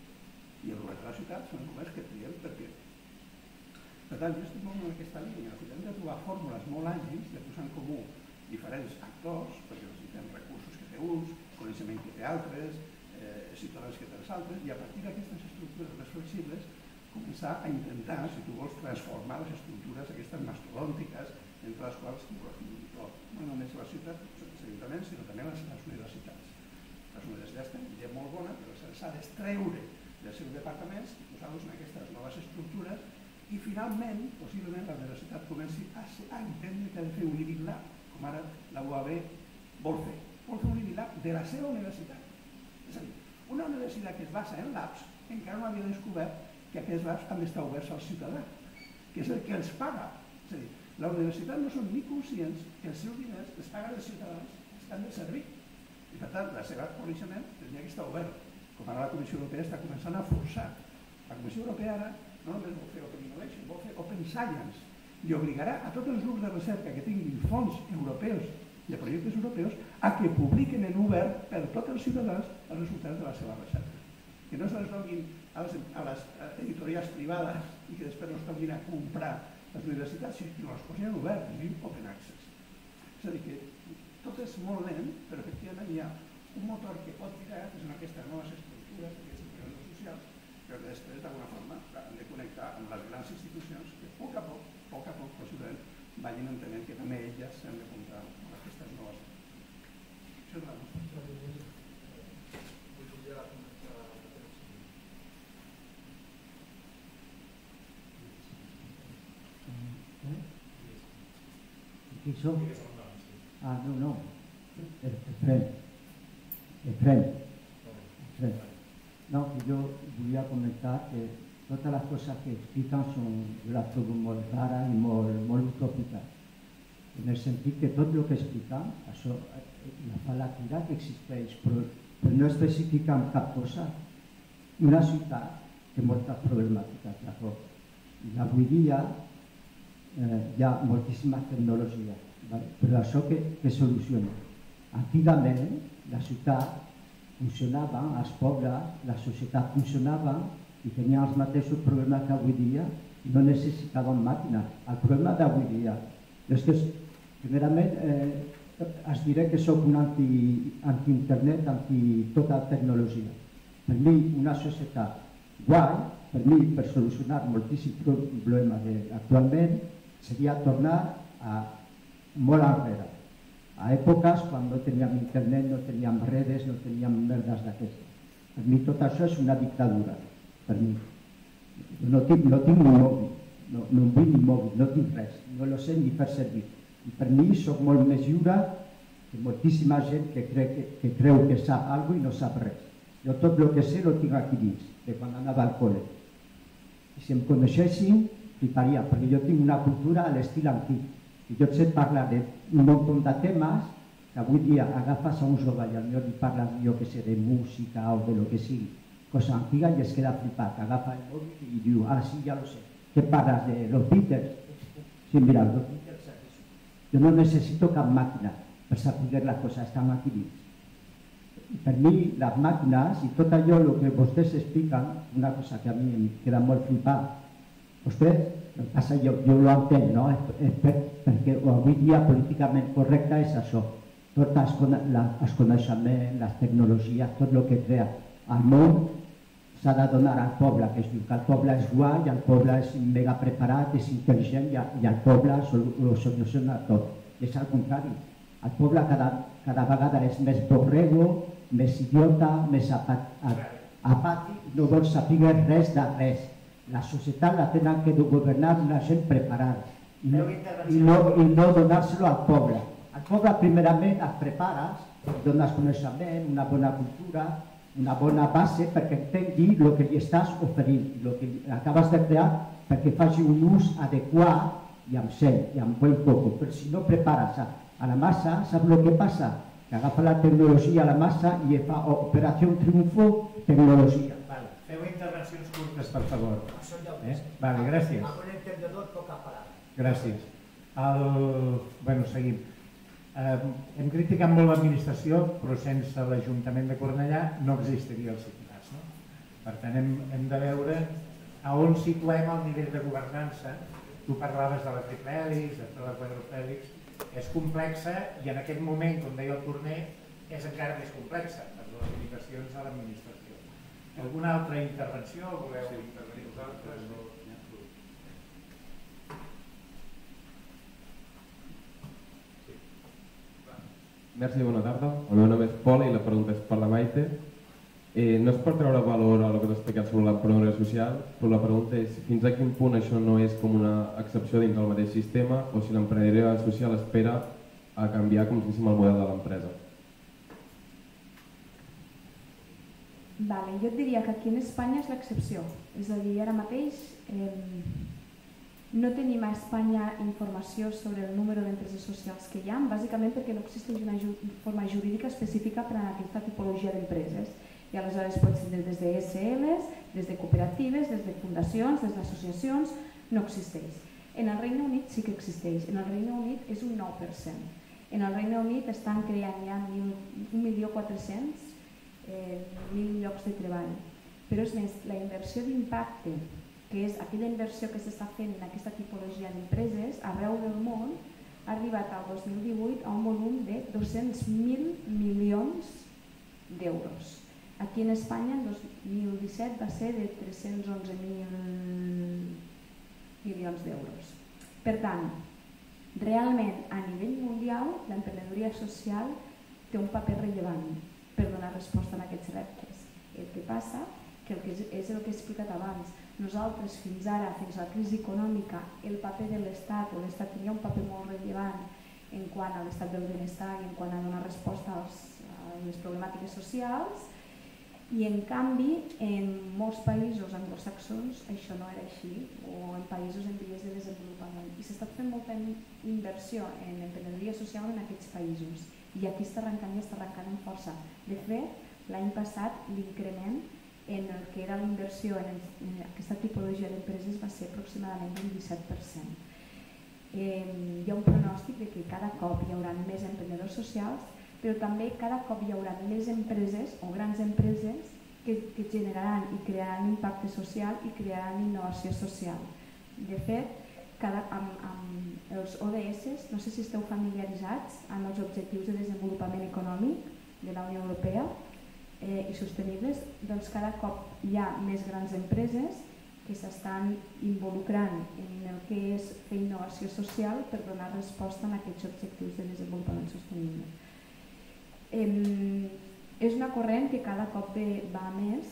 I el govern de la ciutat són els governs que triem perquè... Per tant, jo estic molt en aquesta línia. Hem de trobar fórmules molt àgils de posar en comú diferents actors, perquè necessitem recursos que té uns, coneixement que té altres, eh, ciutadans que té els altres, i a partir d'aquestes estructures més flexibles començar a intentar, si tu vols, transformar les estructures aquestes mastodòntiques entre les quals no només la ciutat, els ajuntaments, sinó també les, les universitats. Les universitats tenen una idea molt bona, però s'ha d'extreure dels seus departaments i posar-los en aquestes noves estructures i finalment, possiblement, la universitat comenci a, a entendre que ha de fer un I B I Lab, com ara la U A B vol fer. Vol fer un I B I Lab de la seva universitat. És a dir, una universitat que es basa en labs encara no havia descobert que aquests labs han d'estar oberts al ciutadà, que és el que els paga. És a dir, la universitat no són ni conscients que els seus diners els paguen els ciutadans que han de servir. I per tant, el seu coneixement tenia que estar obert, com ara la Comissió Europea està començant a forçar. La Comissió Europea ara no només vol fer Open Innovation, vol fer Open Science i obligarà a tots els grups de recerca que tinguin fons europeus i projectes europeus a que publiquen en obert per tots els ciutadans els resultats de la seva recerca. Que no se'ls donin a les, a les editorials privades i que després no es tornin a comprar les universitats, sinó que els posin en obert, es diu Open Access. És a dir, que tot és molt lent, però efectivament hi ha un motor que pot tirar, que són aquestes noves estructures, aquests empreses socials, però que després, d'alguna forma, han de connectar amb les grans institucions que, a poc a poc, a poc a poc, possiblement, vagin entenent que també elles s'han de comptar amb aquestes noves estructures. Això és la nostra. Qui som? Ah, no, no. Efrem. Efrem. Efrem. No, que yo voy a comentar que todas las cosas que explican son, yo las trobo molt raras y molt, molt utópicas. en el sentit que tot el que explicam, això la fa la crida que existeix, però, però no especifica en cap cosa. Una ciutat té moltes problemàtiques, d'acord? I avui dia eh, hi ha moltíssima tecnologia, vale? Però això que, que soluciona. Antigament la ciutat funcionava, els pobles, la societat funcionava i tenien els mateixos problemes que avui dia i no necessitaven màquines. El problema d'avui dia és que, primerament, eh, es diré que soc un anti-internet, anti tota tecnologia. Per mi, una societat guai, per mi, per solucionar moltíssims problemes actualment, seria tornar a molt enrere. A èpoques quan no teníem internet, no teníem redes, no teníem merdes d'aquestes. Per mi tot això és una dictadura, per mi. No tinc, no tinc ni mòbil, no, no vull ni mòbil, no tinc res, no lo sé ni fer servir. I per mi soc molt més lliure que moltíssima gent que, cre, que, que creu que sap alguna cosa i no sap res. Jo tot el que sé lo tinc aquí dins, de quan anava al col·le. I si em coneixessin, fliparia, perquè jo tinc una cultura a l'estil antic. I jo et sé parlar d'un munt de temes que avui dia agafes a un jove i potser li parles, jo que sé, de música o de lo que sigui, cosa antiga, i es queda flipat. Agafa el mòbil i diu, ah, sí, ja lo sé. Què parles de los Beatles? Sí, mira, los Beatles. Jo no necessito cap màquina per saber les coses, estan aquí dins. I per mi, les màquines i tot allò que vostès expliquen, una cosa que a mi em queda molt flipat, vostès, el que passa, jo, jo ho entenc, no? És per, perquè avui dia políticament correcte és això. Tot els coneixements, les tecnologies, tot el que crea el món s'ha de donar al poble, que es diu que el poble és guai, el poble és mega preparat, és intel·ligent i el poble ho soluciona tot. I és al contrari. El poble cada, cada vegada és més borrego, més idiota, més apàtic, no vol saber res de res. La societat la tenen que governar una gent preparada i no, i no, i no donar-se-lo al poble. Al poble primerament et prepares, dones coneixement, una bona cultura, una bona base perquè entengui el que li estàs oferint, el que acabes de crear perquè faci un ús adequat i amb seny, i amb bon coco. Però si no prepares a la massa, saps el que passa? Que agafa la tecnologia a la massa i fa operació triomfo, tecnologia. Feu intervencions curtes, per favor. Eh? Vale, gràcies. Gràcies. El... Bueno, seguim. Eh, hem criticat molt l'administració, però sense l'Ajuntament de Cornellà no existiria el Ciutadans. No? Per tant, hem, hem de veure a on situem el nivell de governança. Tu parlaves de la triple hèlix, de la quadrupèlix. És complexa i en aquest moment, com deia el Torner, és encara més complexa per les limitacions de l'administració. Alguna altra intervenció? Voleu intervenir vosaltres? Merci, bona tarda. El meu nom és Pol i la pregunta és per la Maite. Eh, no es pot treure valor a el que t'he explicat sobre l'emprenedoria social, però la pregunta és fins a quin punt això no és com una excepció dins del mateix sistema o si l'emprenedoria social espera a canviar com si diguéssim el model de l'empresa. Vale, jo et diria que aquí en Espanya és l'excepció. És a dir, ara mateix eh, no tenim a Espanya informació sobre el número d'empreses socials que hi ha, bàsicament perquè no existeix una ju forma jurídica específica per a aquesta tipologia d'empreses. I aleshores pot ser des de S Ls, des de cooperatives, des de fundacions, des d'associacions, no existeix. En el Regne Unit sí que existeix. En el Regne Unit és un nou per cent. En el Regne Unit estan creant ja un milió quatre-cents mil llocs de treball. Però és més, la inversió d'impacte, que és aquella inversió que s'està fent en aquesta tipologia d'empreses arreu del món, ha arribat al dos mil divuit a un volum de dos-cents mil milions d'euros. Aquí en Espanya, el dos mil disset, va ser de tres-cents onze mil milions d'euros. Per tant, realment, a nivell mundial, l'emprenedoria social té un paper rellevant per donar resposta a aquests reptes. El que passa que és el que he explicat abans. Nosaltres, fins ara, fins a la crisi econòmica, el paper de l'Estat, o l'Estat tenia un paper molt rellevant en quant a l'estat del benestar i en quant a donar resposta a les problemàtiques socials, I en canvi, en molts països anglosaxons això no era així, o en països en vies de desenvolupament. I s'ha estat fent molta inversió en emprenedoria social en aquests països. I aquí està arrencant i està arrencant en força. De fet, l'any passat l'increment en el que era la inversió en, en aquesta tipologia d'empreses va ser aproximadament d'un disset per cent. Eh, hi ha un pronòstic de que cada cop hi haurà més emprenedors socials, però també cada cop hi haurà més empreses o grans empreses que, que generaran i crearan impacte social i crearan innovació social. De fet, cada, amb, amb els O D S, no sé si esteu familiaritzats amb els Objectius de Desenvolupament Econòmic de la Unió Europea eh, i sostenibles, doncs cada cop hi ha més grans empreses que s'estan involucrant en el que és fer innovació social per donar resposta a aquests objectius de desenvolupament sostenible. Eh, és una corrent que cada cop va més.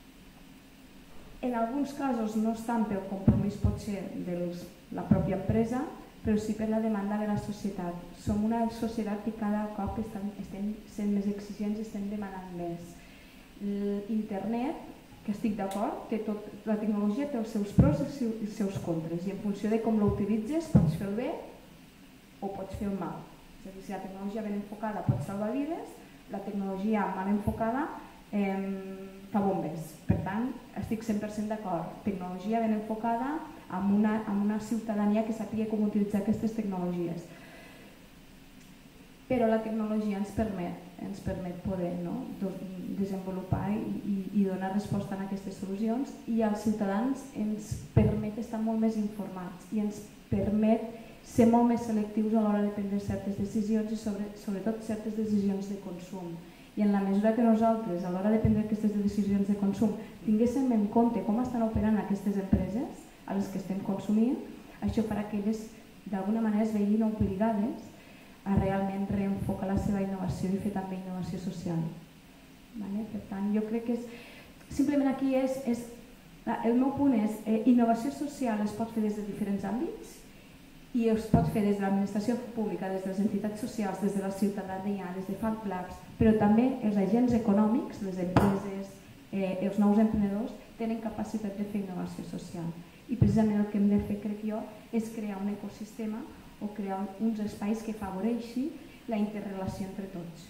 En alguns casos no és tant pel compromís potser de la pròpia empresa, però sí per la demanda de la societat. Som una societat que cada cop estem, estem sent més exigents i estem demanant més. Internet, que estic d'acord, la tecnologia té els seus pros i els seus contres, i en funció de com l'utilitzes pots fer el bé o pots fer el mal. És a dir, si la tecnologia ben enfocada pot salvar vides, la tecnologia mal enfocada eh, fa bombes. Per tant, estic cent per cent d'acord. Tecnologia ben enfocada amb una, amb una ciutadania que sàpiga com utilitzar aquestes tecnologies. Però la tecnologia ens permet, ens permet poder no? desenvolupar i, i, i donar resposta a aquestes solucions, i als ciutadans ens permet estar molt més informats i ens permet ser molt més selectius a l'hora de prendre certes decisions i sobre, sobretot certes decisions de consum. I en la mesura que nosaltres a l'hora de prendre aquestes decisions de consum tinguéssim en compte com estan operant aquestes empreses a les que estem consumint, això farà que elles d'alguna manera es vegin obligades a realment reenfocar la seva innovació i fer també innovació social. Vale? Per tant, jo crec que és, simplement aquí és, és el meu punt és eh, innovació social es pot fer des de diferents àmbits i es pot fer des de l'administració pública, des de les entitats socials, des de la ciutadania, des de Fab Labs, però també els agents econòmics, les empreses, eh, els nous emprenedors, tenen capacitat de fer innovació social. I precisament el que hem de fer, crec jo, és crear un ecosistema o crear uns espais que afavoreixi la interrelació entre tots.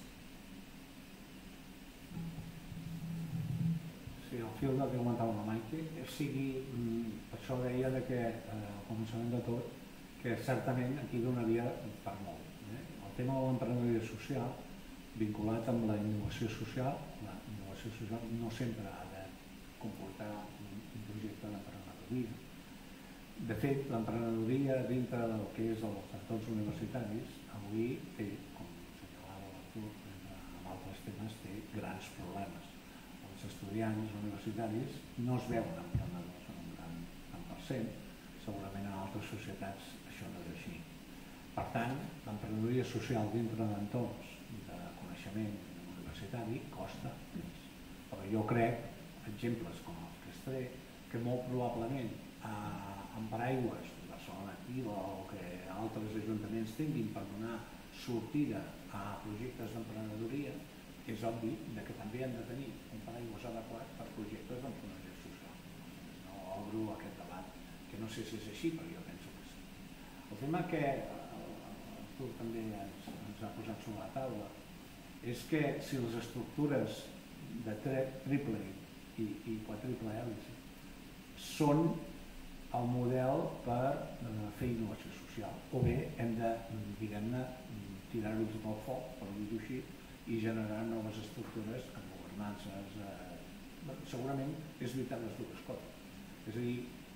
Sí, al fil del que comentava la Maite, sigui, per això deia que al començament de tot que certament aquí donaria per molt. Eh? El tema de l'emprenedoria social, vinculat amb la innovació social, la innovació social no sempre ha de comportar un projecte d'emprenedoria. De fet, l'emprenedoria dintre del que és els entorns universitaris, avui té, com assenyalava l'Artur, amb altres temes, té grans problemes. Els estudiants universitaris no es veuen emprenedors en un gran tant per cent, segurament en altres societats això no és així. Per tant, l'emprenedoria social dintre d'entorns de coneixement universitari costa més. Però jo crec, exemples com els que es trec, que molt probablement en paraigües de Barcelona Activa o que altres ajuntaments tinguin per donar sortida a projectes d'emprenedoria, és obvi que també han de tenir un paraigües adequat per projectes d'emprenedoria social. No obro aquest debat, que no sé si és així, però jo penso que sí. El tema que tu també ens, ens ha posat sobre la taula és que si les estructures de triple i, i quadruple hèlice són el model per eh, fer innovació social, o bé hem de, diguem-ne, tirar-ho tot al foc, per dir-ho així, i generar noves estructures amb governances. Eh, segurament és veritat les dues coses. És a dir,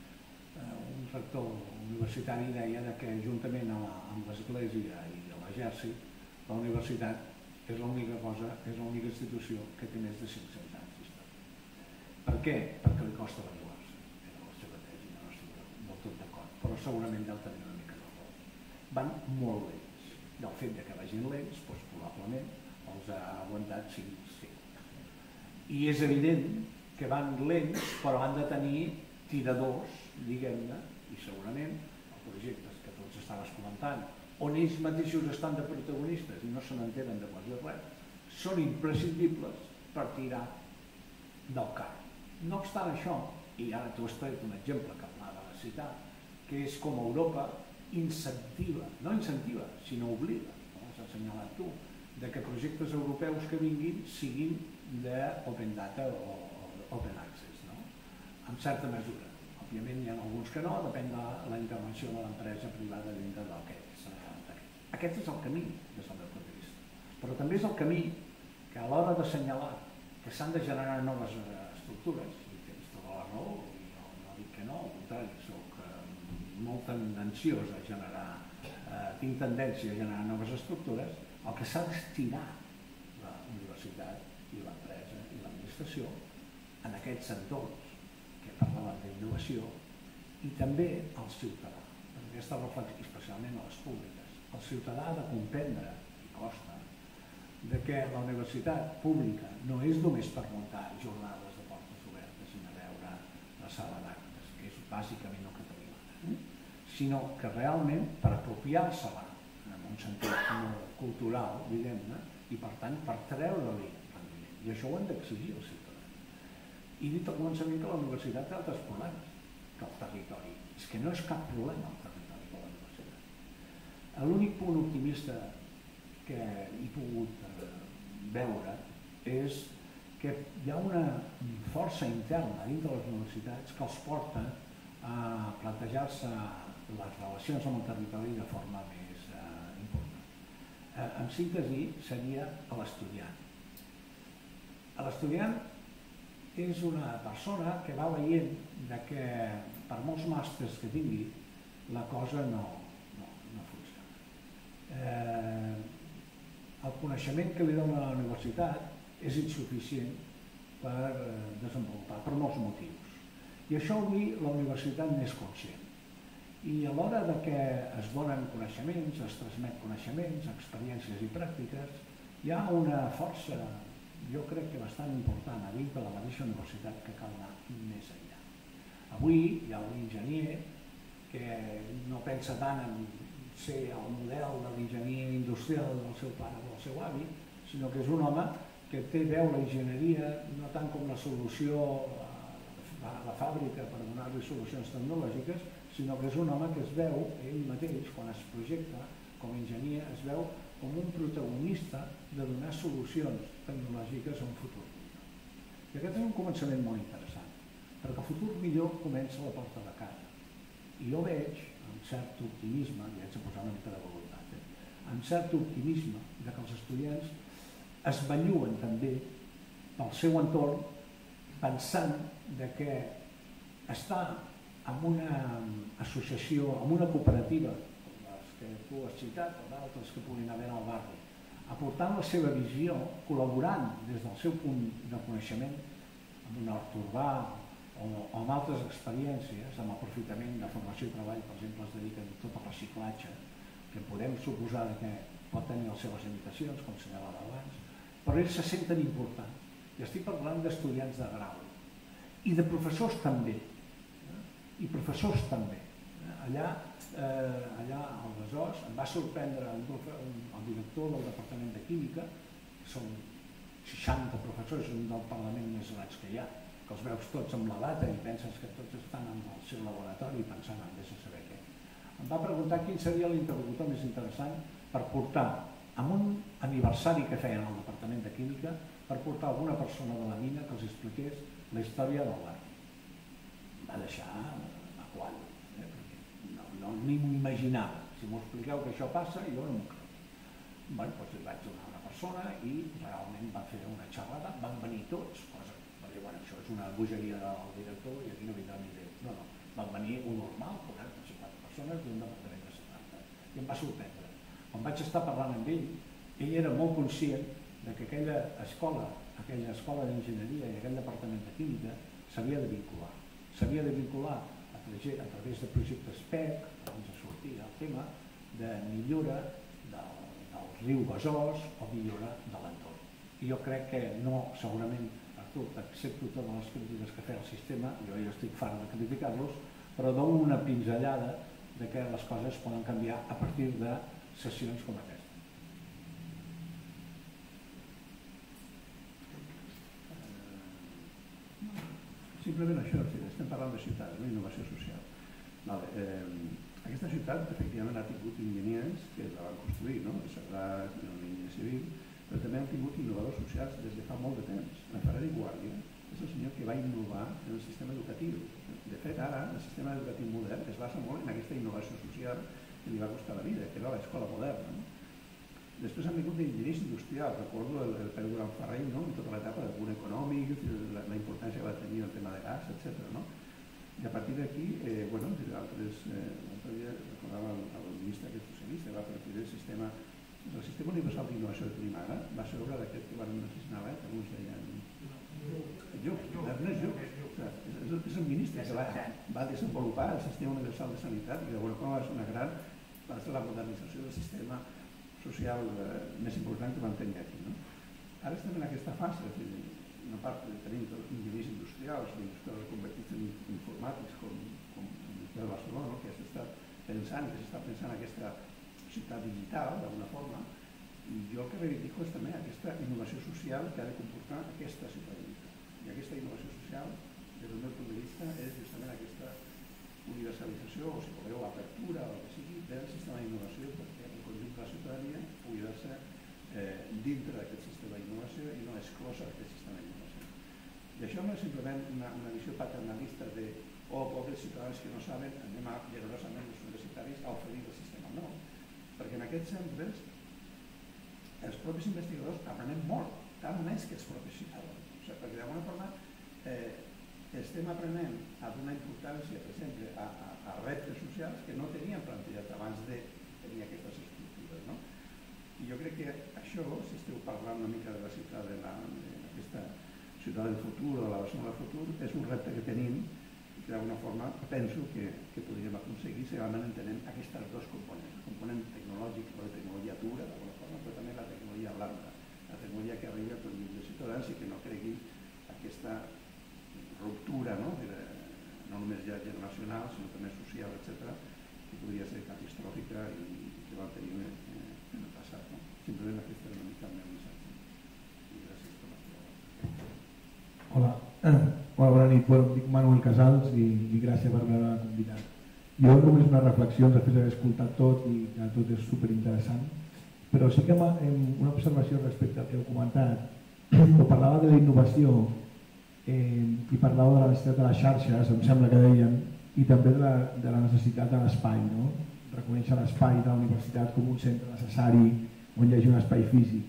un rector universitari deia que juntament amb l'Església i l'Exèrcit, la universitat és l'única cosa, és l'única institució que té més de cinc-cents anys d'història. Per què? Perquè li costa regular-se. Era la seva tesi, no estic del tot d'acord, però segurament deu tenir una mica de raó. Van molt lents. I el fet que vagin lents, doncs, probablement els ha aguantat cinc segles. I és evident que van lents, però han de tenir tiradors, diguem-ne, i segurament els projectes que tots estaves comentant, on ells mateixos estan de protagonistes i no se n'entenen de quasi res, són imprescindibles per tirar del carro. No obstant això, i ara t'ho he tret un exemple que anava a citar, que és com Europa incentiva, no incentiva, sinó obliga, com has assenyalat tu, de que projectes europeus que vinguin siguin d'open data o open access, no? En certa mesura. Òbviament hi ha alguns que no, depèn de la intervenció de l'empresa privada dintre d'aquests. Aquest és el camí, des del meu punt de vista. Però també és el camí que a l'hora d'assenyalar que s'han de generar noves estructures, i tens tota la raó, i no, no dic que no, al contrari, soc eh, molt tendenciós a generar, eh, tinc tendència a generar noves estructures, el que s'ha d'estirar la universitat i l'empresa i l'administració en aquests entorns que parlaven d'innovació i també el ciutadà, perquè aquesta reflexió, especialment a les públiques, el ciutadà ha de comprendre, i costa, de que la universitat pública no és només per muntar jornades de portes obertes i anar a veure la sala d'actes, que és bàsicament el que tenim ara, sinó que realment per apropiar-se-la en un sentit molt cultural, diguem-ne, i per tant per treure-li rendiment. I això ho hem d'exigir als ciutadans. I dit al començament que la universitat té altres problemes que el territori. És que no és cap problema el territori de la universitat. L'únic punt optimista que he pogut veure és que hi ha una força interna dins de les universitats que els porta a plantejar-se les relacions amb el territori de forma més eh, important. Eh, en síntesi seria a l'estudiant. A l'estudiant és una persona que va veient de que per molts màsters que tingui la cosa no, no, no funciona. Eh, el coneixement que li dona la universitat és insuficient per desenvolupar, per molts motius. I això avui la universitat n'és conscient. I a l'hora de que es donen coneixements, es transmet coneixements, experiències i pràctiques, hi ha una força, jo crec que bastant important a dintre de la mateixa universitat que cal anar més enllà. Avui hi ha un enginyer que no pensa tant en ser el model de l'enginyer industrial del seu pare o del seu avi, sinó que és un home que té veu la enginyeria no tant com la solució a la fàbrica per donar-li solucions tecnològiques, sinó que és un home que es veu ell mateix, quan es projecta com a enginyer, es veu com un protagonista de donar solucions tecnològiques a un futur millor. I aquest és un començament molt interessant, perquè el futur millor comença a la porta de casa. I jo veig, amb cert optimisme, i haig de posar una mica de voluntat, eh? amb cert optimisme de que els estudiants es belluen també pel seu entorn pensant de que estar en una associació, en una cooperativa, com les que tu has citat, o d'altres que puguin haver al barri, aportant la seva visió, col·laborant des del seu punt de coneixement amb un hort urbà o amb altres experiències, amb aprofitament de formació i treball, per exemple, es dediquen tot al reciclatge, que podem suposar que pot tenir les seves limitacions, com assenyalava abans, però ells se senten importants. I estic parlant d'estudiants de grau i de professors també, i professors també. Allà, eh, allà al Besòs em va sorprendre el, el director del Departament de Química, que són seixanta professors, un del Parlament més grans que hi ha, que els veus tots amb la bata i penses que tots estan en el seu laboratori pensant en vés a saber què. Em va preguntar quin seria l'interlocutor més interessant per portar, en un aniversari que feien al Departament de Química, per portar alguna persona de la mina que els expliqués la història del barri. Em va deixar a qual, eh? Perquè no, no ni m'imaginava. Si m'ho expliqueu que això passa, jo no m'ho crec. Bé, doncs li vaig donar una persona i realment va fer una xerrada, van venir tots, cosa va dir, bueno, això és una bogeria del director i aquí no vindrà ni Déu. No, no, van venir un normal, quaranta o cinquanta persones d'un departament de setanta, i em va sorprendre. Quan vaig estar parlant amb ell, ell era molt conscient de que aquella escola, aquella escola d'enginyeria i aquell departament de química s'havia de vincular. S'havia de vincular a través de projectes P E C, abans de sortir el tema, de millora del, del riu Besòs o millora de l'entorn. I jo crec que no, segurament, Artur, accepto totes les crítiques que fa el sistema, jo ja estic fart de criticar-los, però dono una pinzellada de que les coses poden canviar a partir de sessions com aquesta. simplement això, estem parlant de ciutats, innovació social. Aquesta ciutat, efectivament, ha tingut enginyers que la van construir, no? El Serrat, l'enginyer civil, però també han tingut innovadors socials des de fa molt de temps. En Ferrer i Guàrdia és el senyor que va innovar en el sistema educatiu. De fet, ara, el sistema educatiu modern es basa molt en aquesta innovació social que li va costar la vida, que era l'escola moderna. Després han vingut d'enginyers industrials, recordo el Pere Duran Ferrell, en tota l'etapa del punt econòmic, la importància que va tenir el tema de gas, etcètera. I a partir d'aquí, bueno, altres, l'altre dia recordava el ministre aquest socialista, va partir del sistema, el sistema universal d'innovació de Primara va ser obra d'aquest que van assassinar l'E T A, com es deia, Lluc, Ernest Lluc, és el ministre que va desenvolupar el sistema universal de sanitat i d'alguna forma va ser una gran, va ser la modernització del sistema social més important que van tenir aquí. Ara estem en aquesta fase, una part de tenir enginyers industrials, industrials convertits en informàtics com el Barcelona, que s'està pensant, que s'està pensant en aquesta ciutat digital d'alguna forma, i jo el que reivindico és també aquesta innovació social que ha de comportar aquesta ciutat digital. I aquesta innovació social, des del meu punt de vista, és justament aquesta universalització, o si voleu, l'apertura o el que sigui, del sistema d'innovació perquè el conjunt de la ciutadania pugui veure dintre d'aquest sistema d'innovació i no exclosa d'aquest sistema d'innovació. I això no és simplement una visió paternalista de oh, pobres ciutadans que no saben, anem generosament els universitaris a oferir el sistema nou. Perquè en aquests centres els propis investigadors aprenem molt, tant o més que els propis ciutadans. Perquè d'alguna forma estem aprenent a donar importància, per exemple, a reptes socials que no teníem plantejat abans de tenir aquestes estructures. I jo crec que això, si esteu parlant una mica de la ciutat, d'aquesta ciutat del futur o la Barcelona del futur, és un repte que tenim i que d'alguna forma penso que podríem aconseguir si realment entenem aquestes dos components, el component tecnològic o la tecnologia dura, d'alguna forma, però també la tecnologia blanda, la tecnologia que arriba a tot el dels ciutadans i que no cregui aquesta ruptura, no només ja generacional, sinó també social, etcètera, que podria ser catastròfica i que va tenir en el passat. Simplement aquesta és una mica el meu missatge. I gràcies per la seva. Hola, hola, bona nit. Bueno, dic Manuel Casals i, i gràcies per haver-me convidat. Jo només unes reflexions després d'haver escoltat tot i que tot és superinteressant, però sí que una observació respecte al que heu comentat. Ho parlava de la innovació eh, i parlava de la necessitat de les xarxes, em sembla que deien, i també de la, de la necessitat de l'espai, no? Reconèixer l'espai de la universitat com un centre necessari on hi hagi un espai físic.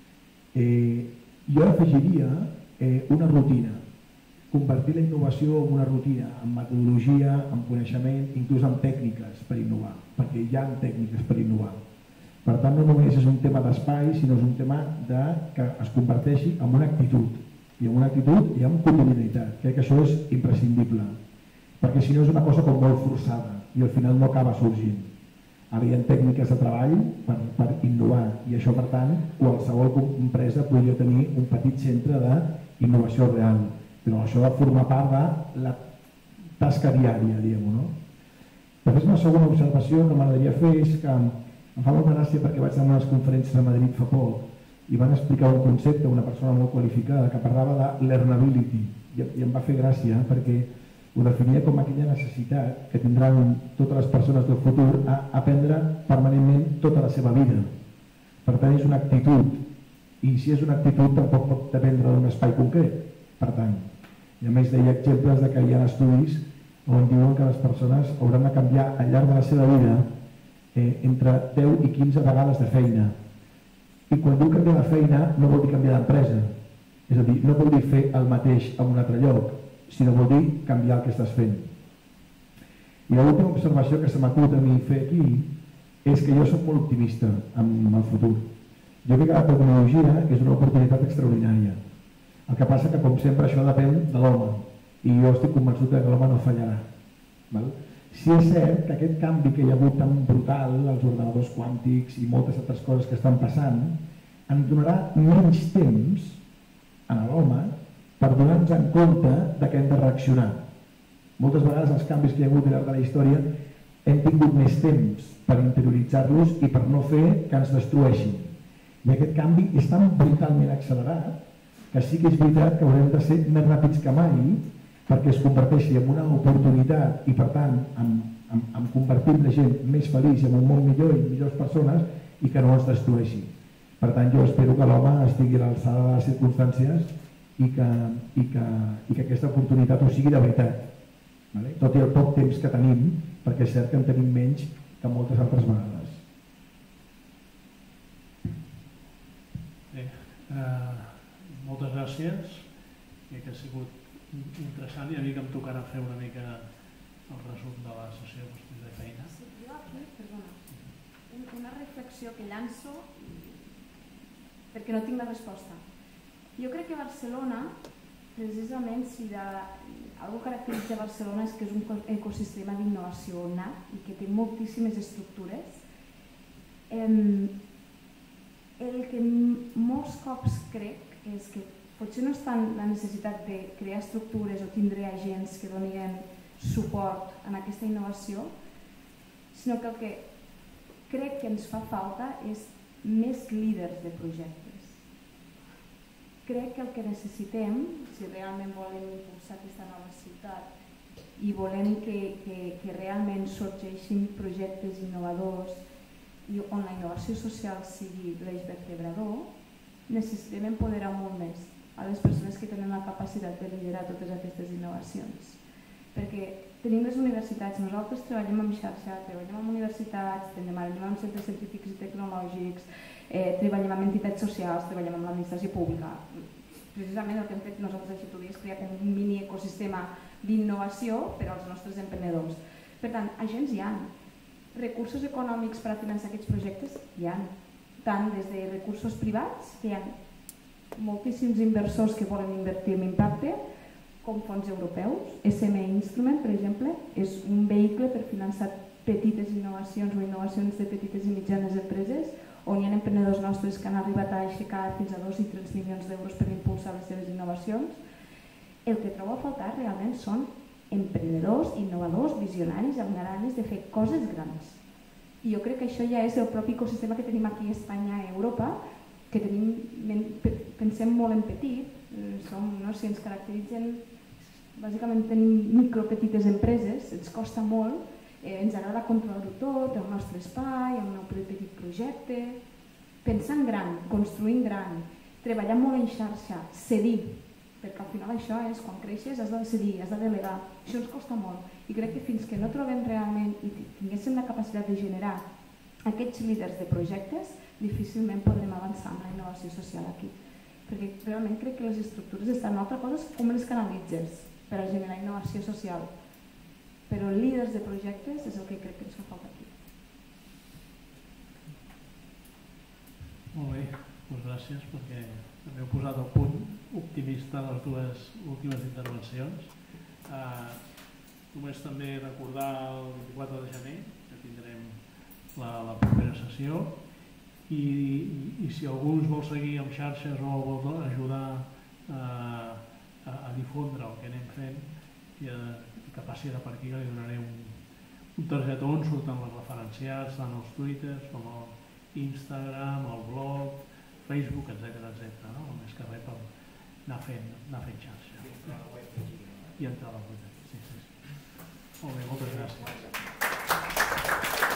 Eh, jo afegiria eh, una rutina, convertir la innovació en una rutina, en metodologia, en coneixement, inclús en tècniques per innovar, perquè hi ha tècniques per innovar. Per tant, no només és un tema d'espai, sinó és un tema de que es converteixi en una actitud, i en una actitud i en quotidianitat. Crec que això és imprescindible, perquè si no és una cosa com molt forçada i al final no acaba sorgint. Ara hi ha tècniques de treball per, per innovar i això, per tant, qualsevol empresa podria tenir un petit centre d'innovació real, però això ha de formar part de la tasca diària, diguem-ho, no? Després, una segona observació que m'agradaria fer és que em fa molta gràcia perquè vaig anar a unes conferències a Madrid fa poc i van explicar un concepte, una persona molt qualificada, que parlava de learnability i, i em va fer gràcia perquè ho definia com aquella necessitat que tindran totes les persones del futur a aprendre permanentment tota la seva vida. Per tant, és una actitud, i si és una actitud tampoc pot dependre d'un espai concret. Per tant, i a més deia exemples de que hi ha estudis on diuen que les persones hauran de canviar al llarg de la seva vida eh, entre deu i quinze vegades de feina. I quan diu canviar de feina no vol dir canviar d'empresa, és a dir, no vol dir fer el mateix en un altre lloc, sinó vol dir canviar el que estàs fent. I l'última observació que se m'acut a mi fer aquí és que jo soc molt optimista amb el futur. Jo crec que la tecnologia és una oportunitat extraordinària. El que passa que, com sempre, això depèn de l'home i jo estic convençut que l'home no fallarà. Si és cert que aquest canvi que hi ha hagut tan brutal, els ordenadors quàntics i moltes altres coses que estan passant, ens donarà menys temps a l'home per donar-nos en compte de que hem de reaccionar. Moltes vegades els canvis que hi ha hagut al llarg de la història hem tingut més temps per interioritzar-los i per no fer que ens destrueixin. I aquest canvi és tan brutalment accelerat que sí que és veritat que haurem de ser més ràpids que mai perquè es converteixi en una oportunitat i per tant en, en, en convertir la gent més feliç en un món millor i millors persones i que no es destrueixi. Per tant, jo espero que l'home estigui a l'alçada de les circumstàncies i que, i, que, i que aquesta oportunitat ho sigui de veritat, vale? Tot i el poc temps que tenim, perquè és cert que en tenim menys que moltes altres vegades. Bé, eh, moltes gràcies. Crec que ha sigut interessant i a mi que em tocarà fer una mica el resum de la sessió després de feina. Sí, jo aquí, perdona, una reflexió que llanço perquè no tinc la resposta. Jo crec que Barcelona, precisament, si de... algo que caracteritza Barcelona és que és un ecosistema d'innovació nat i que té moltíssimes estructures. El que molts cops crec és que potser no és tant la necessitat de crear estructures o tindre agents que donien suport en aquesta innovació, sinó que el que crec que ens fa falta és més líders de projectes. Crec que el que necessitem, si realment volem impulsar aquesta nova ciutat i volem que, que, que realment sorgeixin projectes innovadors i on la innovació social sigui l'eix vertebrador, necessitem empoderar molt més a les persones que tenen la capacitat de liderar totes aquestes innovacions. Perquè tenim les universitats, nosaltres treballem amb xarxa, treballem amb universitats, treballem amb centres científics i tecnològics, eh, treballem amb entitats socials, treballem amb l'administració pública. Precisament el que hem fet nosaltres a Xitulí és crear un mini ecosistema d'innovació per als nostres emprenedors. Per tant, agents hi ha, recursos econòmics per a finançar aquests projectes hi ha, tant des de recursos privats, que hi ha moltíssims inversors que volen invertir en impacte, com fons europeus. S M E Instrument, per exemple, és un vehicle per finançar petites innovacions o innovacions de petites i mitjanes empreses, on hi ha emprenedors nostres que han arribat a aixecar fins a dos i tres milions d'euros per impulsar les seves innovacions. El que trobo a faltar realment són emprenedors, innovadors, visionaris, amb ganes de fer coses grans. I jo crec que això ja és el propi ecosistema que tenim aquí a Espanya i a Europa, que tenim, pensem molt en petit, som, no sé, ens caracteritzen, bàsicament tenim micropetites empreses, ens costa molt, eh, ens agrada controlar-ho tot, el nostre espai, el nostre petit projecte, pensant gran, construint gran, treballar molt en xarxa, cedir, perquè al final això és, quan creixes has de cedir, has de delegar, això ens costa molt i crec que fins que no trobem realment i tinguéssim la capacitat de generar aquests líders de projectes, difícilment podrem avançar amb la innovació social aquí. Perquè realment crec que les estructures estan en altra cosa com les canalitzes per a generar innovació social. Però líders de projectes és el que crec que ens fa falta aquí. Molt bé, doncs gràcies perquè també heu posat el punt optimista de les dues últimes intervencions. Eh, només també recordar el vint-i-quatre de gener, que tindrem la, la propera sessió, i, i, i si algú us vol seguir amb xarxes o vol ajudar eh, a, a difondre el que anem fent, i, eh, que passi de per aquí, que li donaré un, un targetó on surten les referenciats, tant els Twitters com el Instagram, el blog, Facebook, etcètera, etcètera, no? Només que res per anar fent, anar fent xarxa. I entrar a la web. Sí, sí, sí. Molt bé, moltes gràcies.